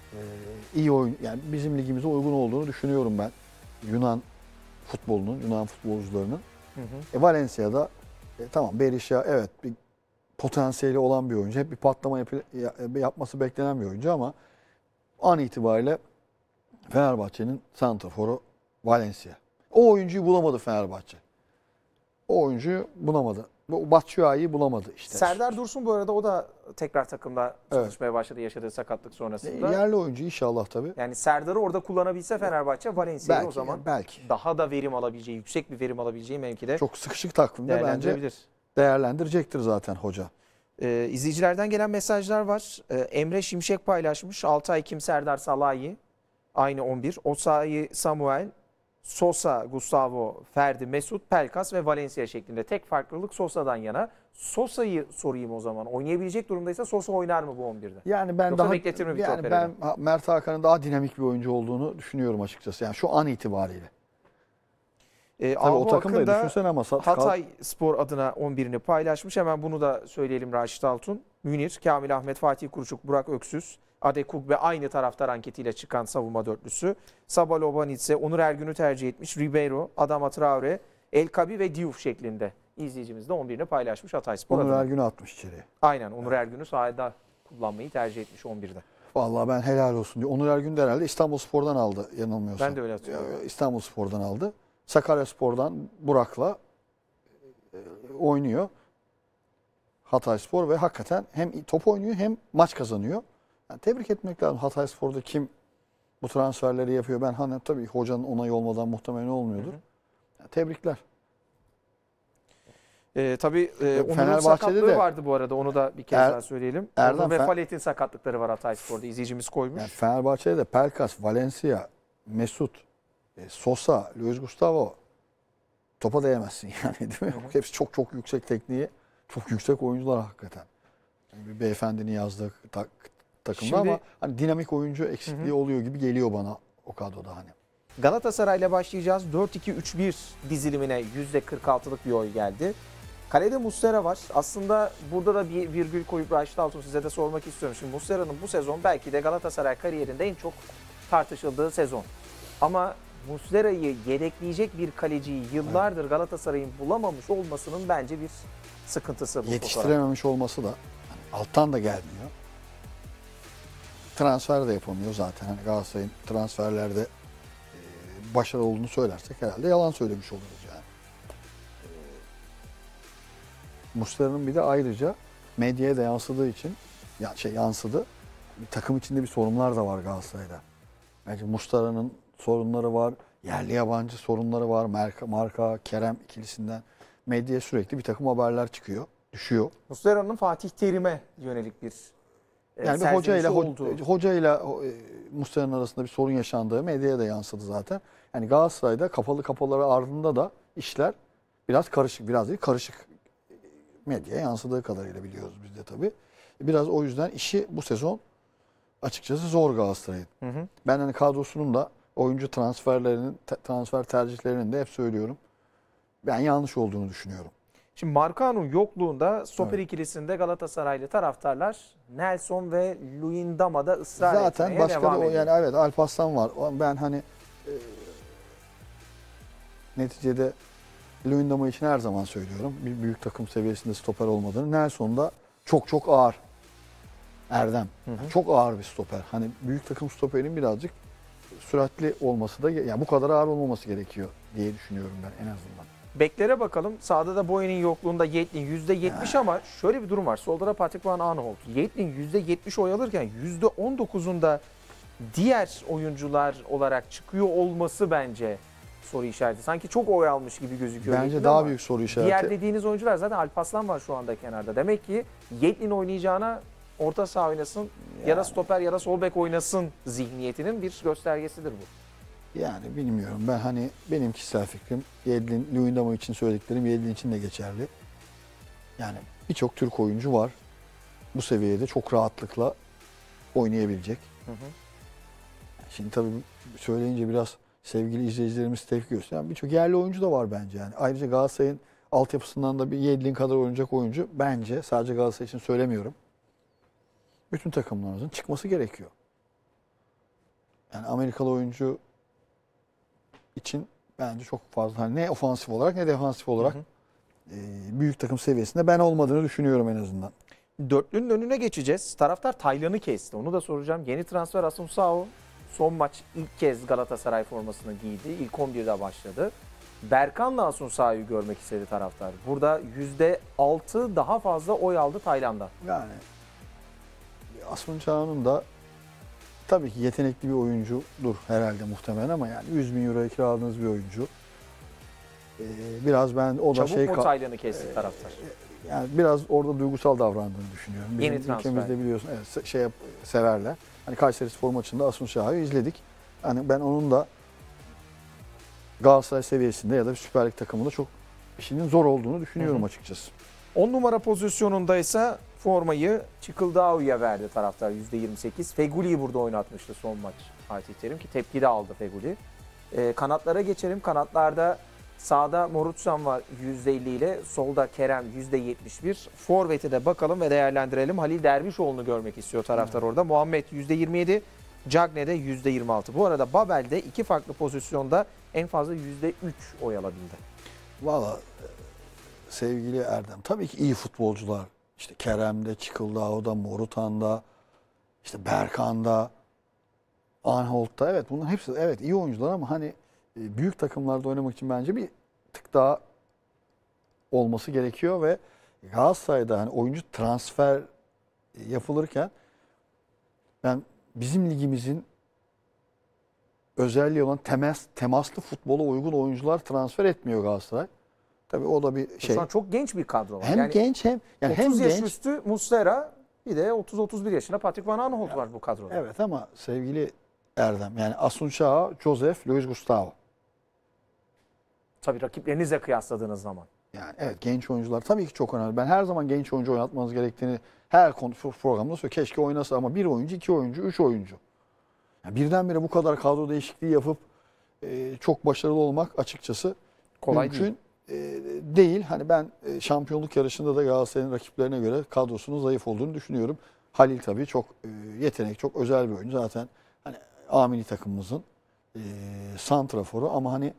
İyi oyun, yani bizim ligimize uygun olduğunu düşünüyorum ben. Yunan futbolunun, Yunan futbolcularının. Valencia'da tamam Berisha evet bir potansiyeli olan bir oyuncu. Hep bir patlama yapması beklenen bir oyuncu ama an itibariyle Fenerbahçe'nin santraforu Valencia. O oyuncuyu bulamadı Fenerbahçe. O oyuncuyu bulamadı. Batshuayi'yi bulamadı işte. Serdar Dursun bu arada o da tekrar takımda çalışmaya başladı yaşadığı sakatlık sonrasında. Yerli oyuncu inşallah tabii. Yani Serdar'ı orada kullanabilse Fenerbahçe Valencia'yı Belki, o zaman belki. daha da verim alabileceği, yüksek bir verim alabileceği mevkide Çok sıkışık takvimde bence değerlendirebilir. değerlendirecektir zaten hoca. İzleyicilerden gelen mesajlar var. Emre Şimşek paylaşmış. Altay Kim Serdar Salahi aynı 11. Osayi Samuel, Sosa, Gustavo, Ferdi, Mesut, Pelkas ve Valencia şeklinde. Tek farklılık Sosa'dan yana. Sosa'yı sorayım o zaman. Oynayabilecek durumdaysa Sosa oynar mı bu 11'de? Yani ben Yoksa daha bekletir mi Vitor yani Pereira? ben Mert Hakan'ın daha dinamik bir oyuncu olduğunu düşünüyorum açıkçası. Yani şu an itibariyle. Tabii o Ahu takım da Akın da düşünsene ama Hatay Spor adına 11'ini paylaşmış. Hemen bunu da söyleyelim Raşit Altun. Münir, Kamil Ahmet, Fatih Kurçuk, Burak Öksüz, Adekug ve aynı taraftar anketiyle çıkan savunma dörtlüsü. Sabalobanitse, Onur Ergün'ü tercih etmiş. Ribeiro, Adama Traore, El Kabi ve Diouf şeklinde. İzleyicimiz de 11'ini paylaşmış Hatay Spor Onur adına. Ergün'ü atmış içeriye. Aynen Onur Ergün'ü sahada kullanmayı tercih etmiş 11'de. Vallahi ben helal olsun diyor. Onur Ergün de herhalde İstanbulspor'dan aldı yanılmıyorsam. Ben de öyle hatırlıyorum. İstanbulspor'dan aldı. Sakaryaspor'dan Burak'la oynuyor. Hatayspor ve hakikaten hem top oynuyor hem maç kazanıyor. Yani tebrik etmek lazım. Hatayspor'da kim bu transferleri yapıyor? Ben hani tabii hocanın onayı olmadan muhtemelen olmuyordur. Yani tebrikler. Tabii Onur'un Fenerbahçe'de sakatlığı de vardı bu arada. Onu da bir kez daha söyleyelim. Erdem Onur ve Falet'in sakatlıkları var Hatayspor'da. İzleyicimiz koymuş. Yani Fenerbahçe'de de Pelkas, Valencia, Mesut, Sosa, Luis Gustavo topa değemezsin yani değil mi? Hepsi çok çok yüksek tekniği, çok yüksek oyuncular hakikaten. Yani bir beyefendinin yazdığı takımda Şimdi, ama hani dinamik oyuncu eksikliği oluyor gibi geliyor bana o kadroda hani. Galatasaray'la başlayacağız. 4-2-3-1 dizilimine %46'lık bir oy geldi. Kalede Muslera var. Aslında burada da bir virgül koyup Raşit Altun size de sormak istiyorum. Şimdi Muslera'nın bu sezon belki de Galatasaray kariyerinde en çok tartışıldığı sezon. Ama Muslera'yı yedekleyecek bir kaleciyi yıllardır Galatasaray'ın bulamamış olmasının bence bir sıkıntısı bu fotoğraf. Yetiştirememiş olması da hani alttan da gelmiyor. Transfer de yapamıyor zaten. Hani Galatasaray'ın transferlerde başarılı olduğunu söylersek herhalde yalan söylemiş oluruz yani. Muslera'nın bir de ayrıca medyaya da yansıdığı için yansıdı. Takım içinde bir sorunlar da var Galatasaray'da. Bence Muslera'nın sorunları var. Yerli yabancı sorunları var. Marka, Kerem ikilisinden medyaya sürekli bir takım haberler çıkıyor. Düşüyor. Muslera'nın Fatih Terim'e yönelik bir Yani bir serzenişi hocayla Muslera'nın arasında bir sorun yaşandığı medyaya da yansıdı zaten. Yani Galatasaray'da kapalı kapıları ardında da işler biraz karışık. Biraz değil karışık. Medyaya yansıdığı kadarıyla biliyoruz biz de tabii. Biraz o yüzden işi bu sezon açıkçası zor Galatasaray'ın. Ben hani kadrosunun da oyuncu transferlerinin, transfer tercihlerinin de hep söylüyorum. Ben yanlış olduğunu düşünüyorum. Şimdi Marcao'nun yokluğunda stoper ikilisinde Galatasaraylı taraftarlar Nelson ve Luyendama'da ısrar Zaten etmeye başka da devam o ediyor. yani evet Alparslan var. Ben hani neticede Luyendama için her zaman söylüyorum. Bir büyük takım seviyesinde stoper olmadığını. Nelson da çok ağır. Erdem. Yani çok ağır bir stoper. Hani büyük takım stoperin birazcık süratli olması da yani bu kadar ağır olmaması gerekiyor diye düşünüyorum ben en azından. Beklere bakalım. Sağda da Boyen'in yokluğunda Yedlin %70 ama şöyle bir durum var. Solda da Patrick Van Aanholt. Yedlin %70 oy alırken %19'unda diğer oyuncular olarak çıkıyor olması bence soru işareti. Sanki çok oy almış gibi gözüküyor. Bence Yedlin daha ama büyük soru işareti. diğer dediğiniz oyuncular zaten Alparslan var şu anda kenarda. Demek ki Yedlin oynayacağına orta saha oynasın ya da stoper ya da sol bek oynasın zihniyetinin bir göstergesidir bu. Yani bilmiyorum. Ben hani benim kişisel fikrim Yedlin, Luyendama için söylediklerim Yedlin için de geçerli. Yani birçok Türk oyuncu var. Bu seviyede çok rahatlıkla oynayabilecek. Şimdi tabii söyleyince biraz sevgili izleyicilerimiz tepki gösteriyor. Yani birçok yerli oyuncu da var bence yani. Ayrıca Galatasaray'ın altyapısından da bir Yedlin kadar oynayacak oyuncu bence sadece Galatasaray için söylemiyorum. Bütün takımlarımızın çıkması gerekiyor. Yani Amerikalı oyuncu için bence çok fazla hani ne ofansif olarak ne defansif olarak büyük takım seviyesinde ben olmadığını düşünüyorum en azından. Dörtlünün önüne geçeceğiz. Taraftar Taylan'ı kesti. Onu da soracağım. Yeni transfer Assunção son maç ilk kez Galatasaray formasını giydi. İlk 11'de başladı. Berkan'la Assunço'yu görmek istedi taraftar. Burada %6 daha fazla oy aldı Tayland'dan. Yani Assunço'nun da tabii ki yetenekli bir oyuncudur herhalde muhtemelen ama yani 100 bin euroya kiraladığınız bir oyuncu. Biraz ben o da Çabuk mu Taylan'ı kesti taraftar? Yani biraz orada duygusal davrandığını düşünüyorum. Bizim Yeni transfer. ülkemizde biliyorsun severler. Hani Kayserispor maçında Assunço'yu izledik. Hani ben onun da Galatasaray seviyesinde ya da bir Süper Lig takımında çok işinin zor olduğunu düşünüyorum açıkçası. 10 numara pozisyonunda ise formayı Çıkıldağ'ya verdi taraftar %28. Feguli'yi burada oynatmıştı son maç Fatih Terim ki tepki de aldı Feguli. Kanatlara geçelim. Kanatlarda sağda Morutsan var %50 ile. Solda Kerem %71. Forvet'e de bakalım ve değerlendirelim. Halil Dervişoğlu'nu görmek istiyor taraftar orada. Muhammed %27. Cagney'de %26. Bu arada Babel'de iki farklı pozisyonda en fazla %3 oy alabildi. Valla sevgili Erdem tabii ki iyi futbolcular. İşte Kerem'de, Çıkıldağ'da, Morutan'da, işte Berkan'da, Anholt'ta evet bunların hepsi evet iyi oyuncular ama hani büyük takımlarda oynamak için bence bir tık daha olması gerekiyor ve Galatasaray'da hani oyuncu transfer yapılırken ben bizim ligimizin özelliği olan temaslı futbola uygun oyuncular transfer etmiyor Galatasaray. Tabii o da bir şey. Şu an çok genç bir kadro var. Hem yani genç hem yani 30 hem yaş genç. üstü Muslera bir de 30-31 yaşında Patrick Van Aanholt var bu kadroda. Evet ama sevgili Erdem yani Assunção, Josef, Luis Gustavo. Tabii rakiplerinizle kıyasladığınız zaman. Yani evet genç oyuncular tabii ki çok önemli. Ben her zaman genç oyuncu oynatmanız gerektiğini her programda söylüyorum. Keşke oynasa ama bir oyuncu, iki oyuncu, üç oyuncu. Yani birdenbire bu kadar kadro değişikliği yapıp çok başarılı olmak açıkçası Kolay mümkün değil. Hani ben şampiyonluk yarışında da Galatasaray'ın rakiplerine göre kadrosunun zayıf olduğunu düşünüyorum. Halil tabii çok yetenek, çok özel bir oyuncu. Zaten hani A milli takımımızın santraforu ama hani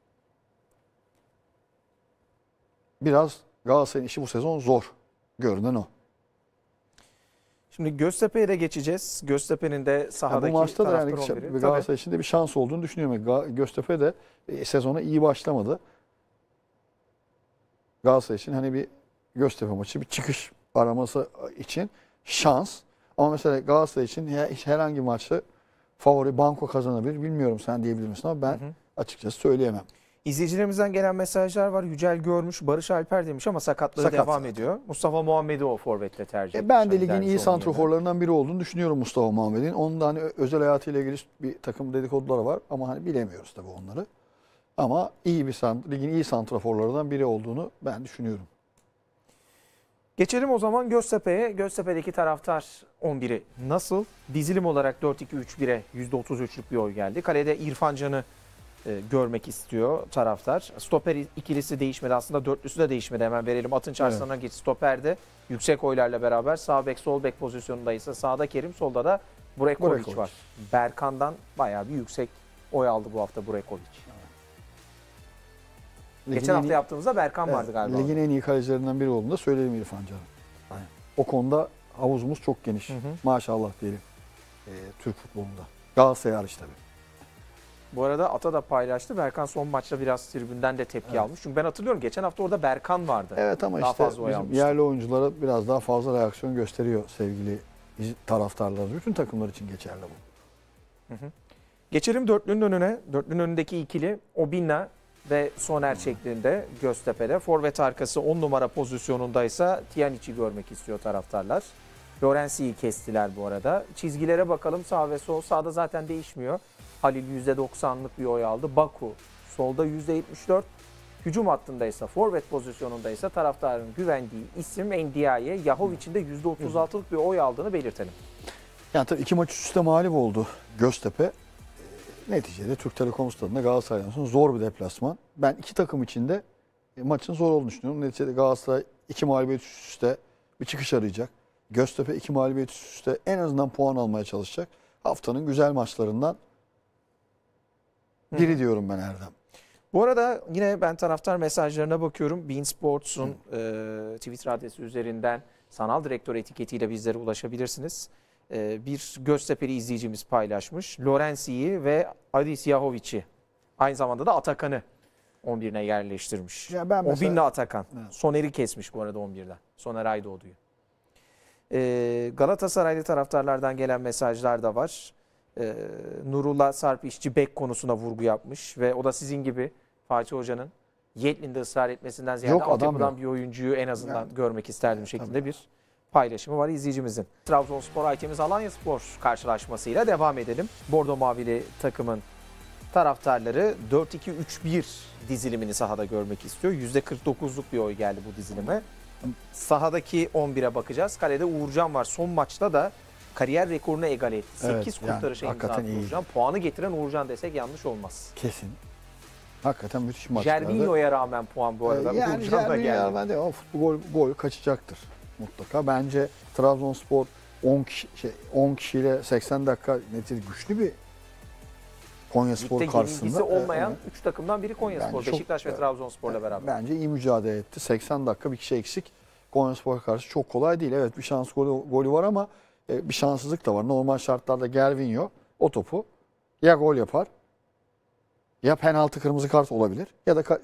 biraz Galatasaray'ın işi bu sezon zor. Görünen o. Şimdi Göztepe'ye de geçeceğiz. Göztepe'nin de sahadaki bu maçta da yani taraftar 11'i. Galatasaray için de bir şans olduğunu düşünüyorum. Göztepe de sezona iyi başlamadı. Galatasaray için hani bir Göztepe maçı bir çıkış araması için şans. Ama mesela Galatasaray için herhangi bir maçta favori banko kazanabilir. Bilmiyorum sen diyebilir misin ama ben açıkçası söyleyemem. İzleyicilerimizden gelen mesajlar var. Yücel görmüş, Barış Alper demiş ama sakatlığı Sakat devam zaten. ediyor. Mustafa Muhammed'i o forvetle tercih etmiş. Ben de Hani ligin dermiş iyi onun santroforlarından biri olduğunu düşünüyorum Mustafa Muhammed'in. Onun da hani özel hayatıyla ilgili bir takım dedikoduları var ama hani bilemiyoruz tabii onları. Ama iyi ligin iyi santraforlarından biri olduğunu ben düşünüyorum. Geçelim o zaman Göztepe'ye. Göztepe'deki taraftar 11'i nasıl? Dizilim olarak 4-2-3-1'e %33'lük bir oy geldi. Kalede İrfan Can'ı görmek istiyor taraftar. Stoper ikilisi değişmedi. Aslında dörtlüsü de değişmedi. Hemen verelim. Atınç Arslan'a geç. Stoperde yüksek oylarla beraber sağ bek sol bek pozisyonunda ise sağda Kerim, solda da Burekovic var. Berkan'dan bayağı bir yüksek oy aldı bu hafta Burekovic. Geçen hafta yaptığımızda Berkan vardı galiba. Ligin en iyi kalecilerinden biri olduğunu da söyleyelim İrfan Can'ın. O konuda havuzumuz çok geniş. Maşallah diyelim Türk futbolunda. Galatasaray hariç tabii. Bu arada Ata da paylaştı. Berkan son maçta biraz tribünden de tepki almış. Çünkü ben hatırlıyorum geçen hafta orada Berkan vardı. Evet ama daha işte fazla oy bizim almıştı. yerli oyunculara biraz daha fazla reaksiyon gösteriyor sevgili taraftarlar. Bütün takımlar için geçerli bu. Geçelim dörtlünün önüne. Dörtlünün önündeki ikili Obinna ve Soner şeklinde Göztepe'de. Forvet arkası 10 numara pozisyonundaysa Tijanic'i görmek istiyor taraftarlar. Lorenzi'yi kestiler bu arada. Çizgilere bakalım, sağ ve sol. Sağda zaten değişmiyor. Halil %90'lık bir oy aldı. Baku solda %74. Hücum hattındaysa, forvet pozisyonundaysa taraftarın güvendiği isim Ndiaye. Yahovic'in de %36'lık bir oy aldığını belirtelim. Yani tabii 2 maç üst üste mağlup oldu Göztepe. Neticede Türk Telekom Stadı'nda Galatasaray'dan sonra zor bir deplasman. Ben iki takım için de maçın zor olduğunu düşünüyorum. Neticede Galatasaray 2 mağlubiyet üst üste bir çıkış arayacak. Göztepe 2 mağlubiyet üst üste en azından puan almaya çalışacak. Haftanın güzel maçlarından biri diyorum ben Erdem. Bu arada yine ben taraftar mesajlarına bakıyorum. Bein Sports'un Twitter adresi üzerinden sanal direktör etiketiyle bizlere ulaşabilirsiniz. Bir Göztepe'li izleyicimiz paylaşmış. Lorenzi'yi ve Adis Yahovic'i, aynı zamanda da Atakan'ı 11'ine yerleştirmiş. Ya ben mesela, Obinna Atakan. Evet. Soner'i kesmiş bu arada 11'den. Soner Aydoğdu'yu. Galatasaraylı taraftarlardan gelen mesajlar da var. Nurullah Sarp işçi bek konusuna vurgu yapmış ve o da sizin gibi Fatih Hoca'nın Yetlin'de ısrar etmesinden ziyade Yok, adam altyapıdan yok. bir oyuncuyu en azından Yani, görmek isterdim şeklinde bir paylaşımı var izleyicimizin. Trabzonspor Aytemiz Alanyaspor karşılaşmasıyla devam edelim. Bordo Mavili takımın taraftarları 4-2-3-1 dizilimini sahada görmek istiyor. %49'luk bir oy geldi bu dizilime. Sahadaki 11'e bakacağız. Kalede Uğurcan var. Son maçta da kariyer rekorunu egale etti. 8 Evet, yani kurtarışa imza hakikaten attı iyi. Uğurcan. Puanı getiren Uğurcan desek yanlış olmaz. Kesin. Hakikaten müthiş maçlardı. Jervinho'ya rağmen puan bu arada. Yani Uğurcan da geldi. bence o gol kaçacaktır mutlaka. Bence Trabzonspor 10 kişiyle 80 dakika neticede güçlü bir Konyaspor Ligde karşısında. yenilgisi olmayan 3 takımdan biri Konyaspor. Bence çok- Beşiktaş ve Trabzonspor'la beraber. Bence iyi mücadele etti. 80 dakika bir kişi eksik. Konyaspor karşı çok kolay değil. Evet bir şans golü var ama bir şanssızlık da var. Normal şartlarda Gervinho o topu ya gol yapar ya penaltı kırmızı kart olabilir ya da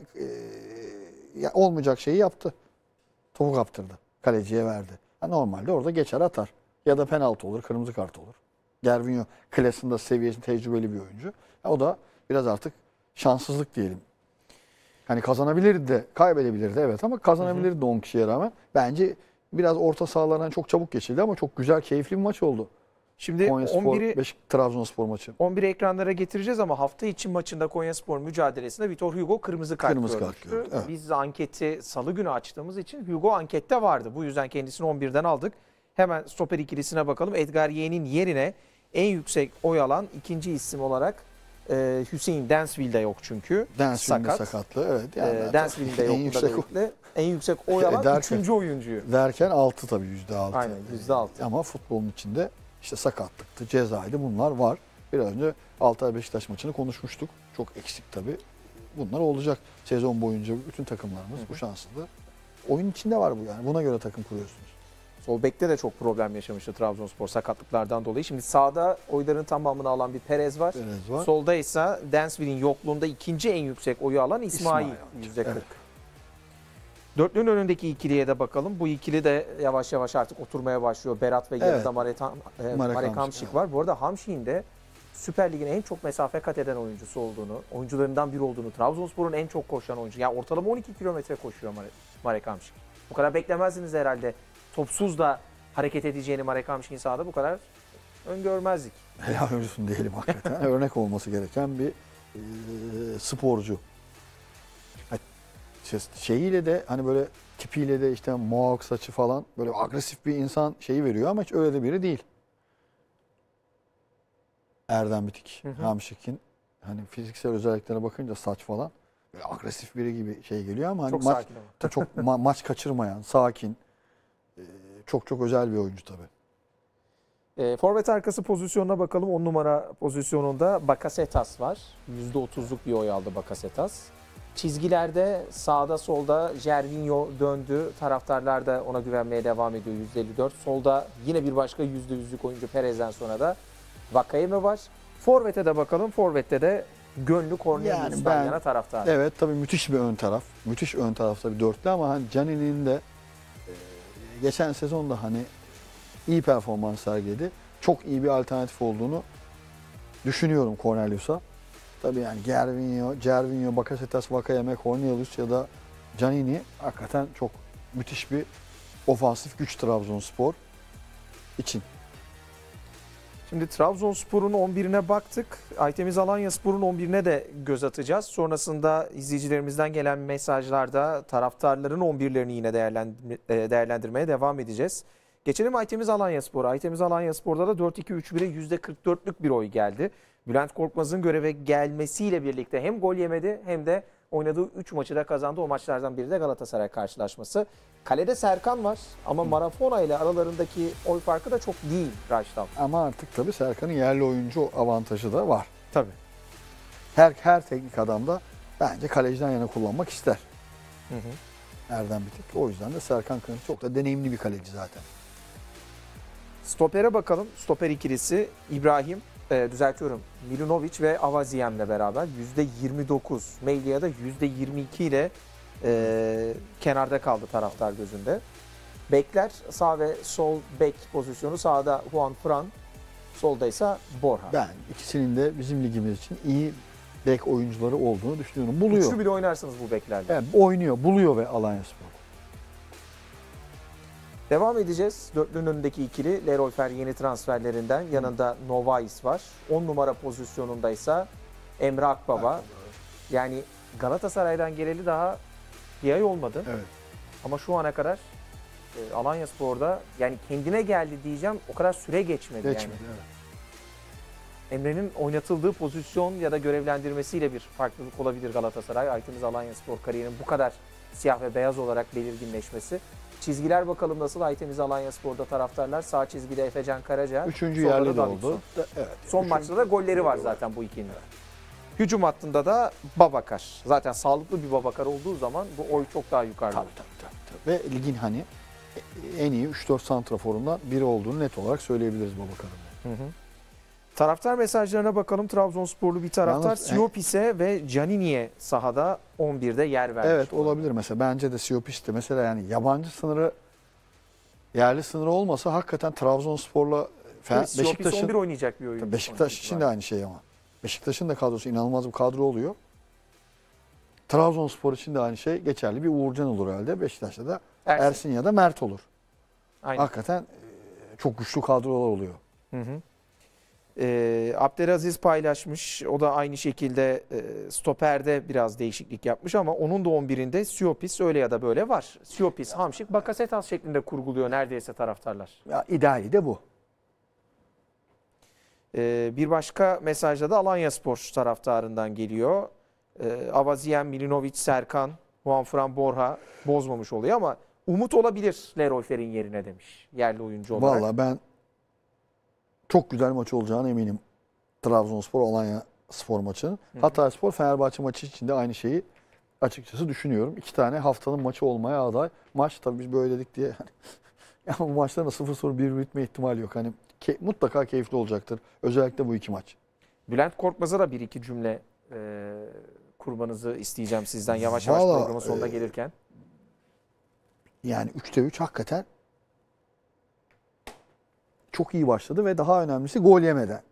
ya olmayacak şeyi yaptı. Topu kaptırdı. Kaleciye verdi. Normalde orada geçer atar. Ya da penaltı olur, kırmızı kart olur. Gervinho klasında seviyesinde tecrübeli bir oyuncu. O da biraz artık şanssızlık diyelim. Hani kazanabilirdi de, kaybedebilirdi evet ama kazanabilirdi 10 kişiye rağmen. Bence biraz orta sahalardan çok çabuk geçildi ama çok güzel, keyifli bir maç oldu. Şimdi Konyaspor, 11'i Trabzonspor maçı. 11'i ekranlara getireceğiz ama hafta içi maçında Konyaspor mücadelesinde Vitor Hugo kırmızı kart görmüştü. gördü, evet. Biz anketi salı günü açtığımız için Hugo ankette vardı. Bu yüzden kendisini 11'den aldık. Hemen stoper ikilisine bakalım. Edgar Yeğen'in yerine en yüksek oy alan ikinci isim olarak Hüseyin Densville'de yok çünkü. Densville'de sakatlı. Evet. Yani Densville'de yok. en yüksek, en yüksek oy alan derken, üçüncü oyuncuyu. derken 6 tabii %6. Aynen %6. Ama futbolun içinde işte sakatlıktı, cezaydı bunlar var. Biraz önce Altay Beşiktaş maçını konuşmuştuk. Çok eksik tabii. Bunlar olacak. Sezon boyunca bütün takımlarımız bu şanslı. Oyun içinde var bu yani. Buna göre takım kuruyorsunuz. Sol bekte de çok problem yaşamıştı Trabzonspor sakatlıklardan dolayı. Şimdi sağda oyların tamamını alan bir Perez var. Perez var. Solda ise Dansville'in yokluğunda ikinci en yüksek oyu alan İsmail. %40. Evet. Dörtlünün önündeki ikiliye de bakalım. Bu ikili de yavaş yavaş artık oturmaya başlıyor. Berat ve yanında Marek Hamšík var. Bu arada Hamšík'in de Süper Lig'in en çok mesafe kat eden oyuncusu olduğunu, oyuncularından biri olduğunu, Trabzonspor'un en çok koşan oyuncu. Yani ortalama 12 kilometre koşuyor Marek Hamšík. Bu kadar beklemezdiniz herhalde. Topsuz da hareket edeceğini Marek Hamšík'in sahada bu kadar öngörmezdik. Helal olsun diyelim hakikaten. Örnek olması gereken bir sporcu. Şeyiyle de hani böyle tipiyle de işte mohawk saçı falan böyle agresif bir insan şeyi veriyor ama hiç öyle de biri değil. Erdem Bitik, Hamšík'in hani fiziksel özelliklerine bakınca saç falan böyle agresif biri gibi şey geliyor ama hani Çok sakin ama. çok maç kaçırmayan, sakin, çok özel bir oyuncu tabii. Forvet arkası pozisyonuna bakalım. 10 numara pozisyonunda Bakasetas var. %30'luk bir oy aldı Bakasetas. Çizgilerde sağda solda Gervinho döndü. Taraftarlar da ona güvenmeye devam ediyor %54. Solda yine bir başka %100'lük oyuncu Perez'den sonra da Vakayeme var. Forvet'e de bakalım. Forvet'te de gönlü Cornelius'tan yana taraftar. Evet tabii müthiş bir ön taraf. Müthiş ön tarafta bir dörtlü ama hani Gianni'nin de geçen sezonda hani iyi performans sergiledi. Çok iyi bir alternatif olduğunu düşünüyorum Cornelius'a. Tabii yani Gervinho, Bakasetas, Vakayeme, Cornelius ya da Giannini hakikaten çok müthiş bir ofansif güç Trabzonspor için. Şimdi Trabzonspor'un 11'ine baktık. Aytemiz Alanyaspor'un 11'ine de göz atacağız. Sonrasında izleyicilerimizden gelen mesajlarda taraftarların 11'lerini yine değerlendirmeye devam edeceğiz. Geçelim Aytemiz Alanyaspor'a. Aytemiz Alanyaspor'da da 4-2-3-1'e %44'lük bir oy geldi. Bülent Korkmaz'ın göreve gelmesiyle birlikte hem gol yemedi hem de oynadığı 3 maçı da kazandı. O maçlardan biri de Galatasaray karşılaşması. Kalede Serkan var ama Marafona ile aralarındaki oy farkı da çok değil Raştal. Ama artık tabii Serkan'ın yerli oyuncu avantajı da var. Tabii. Her teknik adam da bence kaleciden yana kullanmak ister. Erdem Bitik. O yüzden de Serkan Kınık çok da deneyimli bir kaleci zaten. Stopere bakalım. Stoper ikilisi İbrahim, Milinovic ve Avaziyem'le beraber %29. Mevlia'da %22 ile kenarda kaldı taraftar gözünde. Bekler sağ ve sol bek pozisyonu. Sağda Juan Fran, solda ise Borja. Ben ikisinin de bizim ligimiz için iyi bek oyuncuları olduğunu düşünüyorum. Buluyor. Üçlü bile oynarsınız bu beklerle. Evet, oynuyor, buluyor ve Alanyaspor. Devam edeceğiz. Dörtlünün önündeki ikili Leroy Fer yeni transferlerinden. Yanında Novais var. 10 numara pozisyonunda ise Emre Akbaba. Yani Galatasaray'dan geleli daha bir ay olmadı. Evet. Ama şu ana kadar Alanyaspor'da yani kendine geldi diyeceğim, o kadar süre geçmedi. Evet. Emre'nin oynatıldığı pozisyon ya da görevlendirmesiyle bir farklılık olabilir Galatasaray. Aytemiz Alanyaspor kariyerinin bu kadar siyah ve beyaz olarak belirginleşmesi. Çizgiler bakalım nasıl? Aytemiz Alanyaspor'da taraftarlar. Sağ çizgide Efecan Karaca. Üçüncü solda yerli de Davidson. oldu. Evet. Son maçta da golleri var zaten bu ikinin. Hücum hattında da Babakar. Zaten sağlıklı bir Babakar olduğu zaman bu oy çok daha yukarıda. Tabii. Ve ligin hani en iyi 3-4 santraforundan biri olduğunu net olarak söyleyebiliriz Babakar'ın. Taraftar mesajlarına bakalım. Trabzonsporlu bir taraftar Yalnız, Siopis'e ve Giannini'ye sahada 11'de yer vermiş. Evet olabilir mesela. Bence de Siopis'te mesela yani yabancı sınırı yerli sınırı olmasa hakikaten Trabzonspor'la Siopis Beşiktaş'ın 11 oynayacak bir oyuncu. Beşiktaş için de aynı şey ama. Beşiktaş'ın da kadrosu inanılmaz bir kadro oluyor. Trabzonspor için de aynı şey geçerli. Bir Uğurcan olur herhalde. Beşiktaş'ta da Ersin ya da Mert olur. Aynen. Hakikaten çok güçlü kadrolar oluyor. Abdelaziz paylaşmış. O da aynı şekilde stoperde biraz değişiklik yapmış ama onun da 11'inde Siopis öyle ya da böyle var. Siopis, Hamšík, Bakasetas şeklinde kurguluyor neredeyse taraftarlar. Ya ideali de bu. Bir başka mesajda da Alanyaspor taraftarından geliyor. Avaziem, Milinovic, Serkan, Juanfran, Borja bozmamış oluyor ama umut olabilir Leroy Fer'in yerine demiş yerli oyuncu olarak. Vallahi ben çok güzel maç olacağına eminim. Trabzonspor Alanya Spor maçının. Hatayspor Fenerbahçe maçı için de aynı şeyi açıkçası düşünüyorum. 2 tane haftanın maçı olmaya aday. Maç tabii biz böyle dedik diye ya bu maçların da 0-0 bir bitme ihtimali yok. Hani mutlaka keyifli olacaktır. Özellikle bu 2 maç. Bülent Korkmaz'a da bir iki cümle kurmanızı isteyeceğim sizden yavaş yavaş Vallahi, programın sonuna gelirken. Yani 3'te 3 hakikaten çok iyi başladı ve daha önemlisi gol yemeden.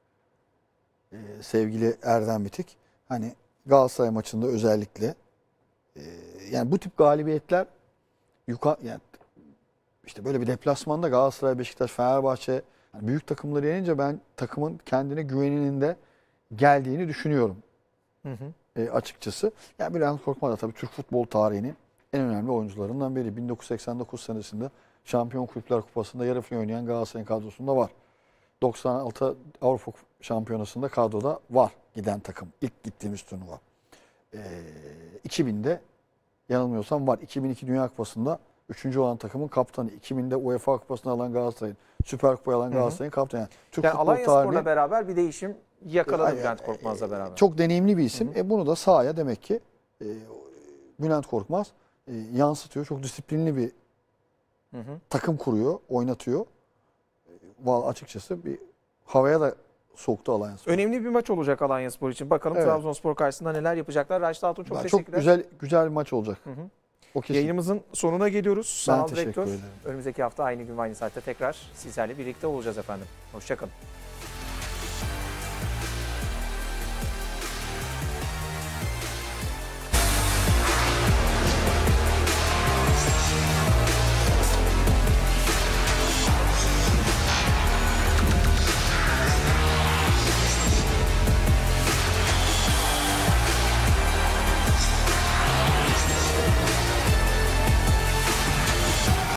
Sevgili Erdem Bitik. Hani Galatasaray maçında özellikle yani bu tip galibiyetler yani işte böyle bir deplasmanda Galatasaray, Beşiktaş, Fenerbahçe yani büyük takımları yenince ben takımın kendine güveninin de geldiğini düşünüyorum. Açıkçası. Yani Bülent Korkmaz da tabii Türk futbol tarihinin en önemli oyuncularından biri. 1989 senesinde Şampiyon Kulüpler Kupası'nda yarı final oynayan Galatasaray kadrosunda var. 96 Avrupa Şampiyonası'nda kadroda var giden takım. İlk gittiğimiz turnuva. 2000'de yanılmıyorsam var. 2002 Dünya Kupası'nda 3. olan takımın kaptanı. 2000'de UEFA Kupası'nı alan Galatasaray'ın, Süper Kupayı alan Galatasaray'ın kaptanı. Yani Türk Yani futbol Alanya Spor'la tarihinin beraber bir değişim yakaladı Bülent Korkmaz'la beraber. çok deneyimli bir isim. Bunu da sahaya demek ki Bülent Korkmaz yansıtıyor. Çok disiplinli bir takım kuruyor, oynatıyor. Vallahi açıkçası bir havaya da soktu Alanya Spor. Önemli bir maç olacak Alanya Spor için. Bakalım Evet. Trabzonspor karşısında neler yapacaklar. Raşit Altun çok Çok teşekkürler. güzel bir maç olacak. O kesin. Yayınımızın sonuna geliyoruz. Sanal teşekkür Direktör. ederim. Önümüzdeki hafta aynı gün ve aynı saatte tekrar sizlerle birlikte olacağız efendim. Hoşçakalın.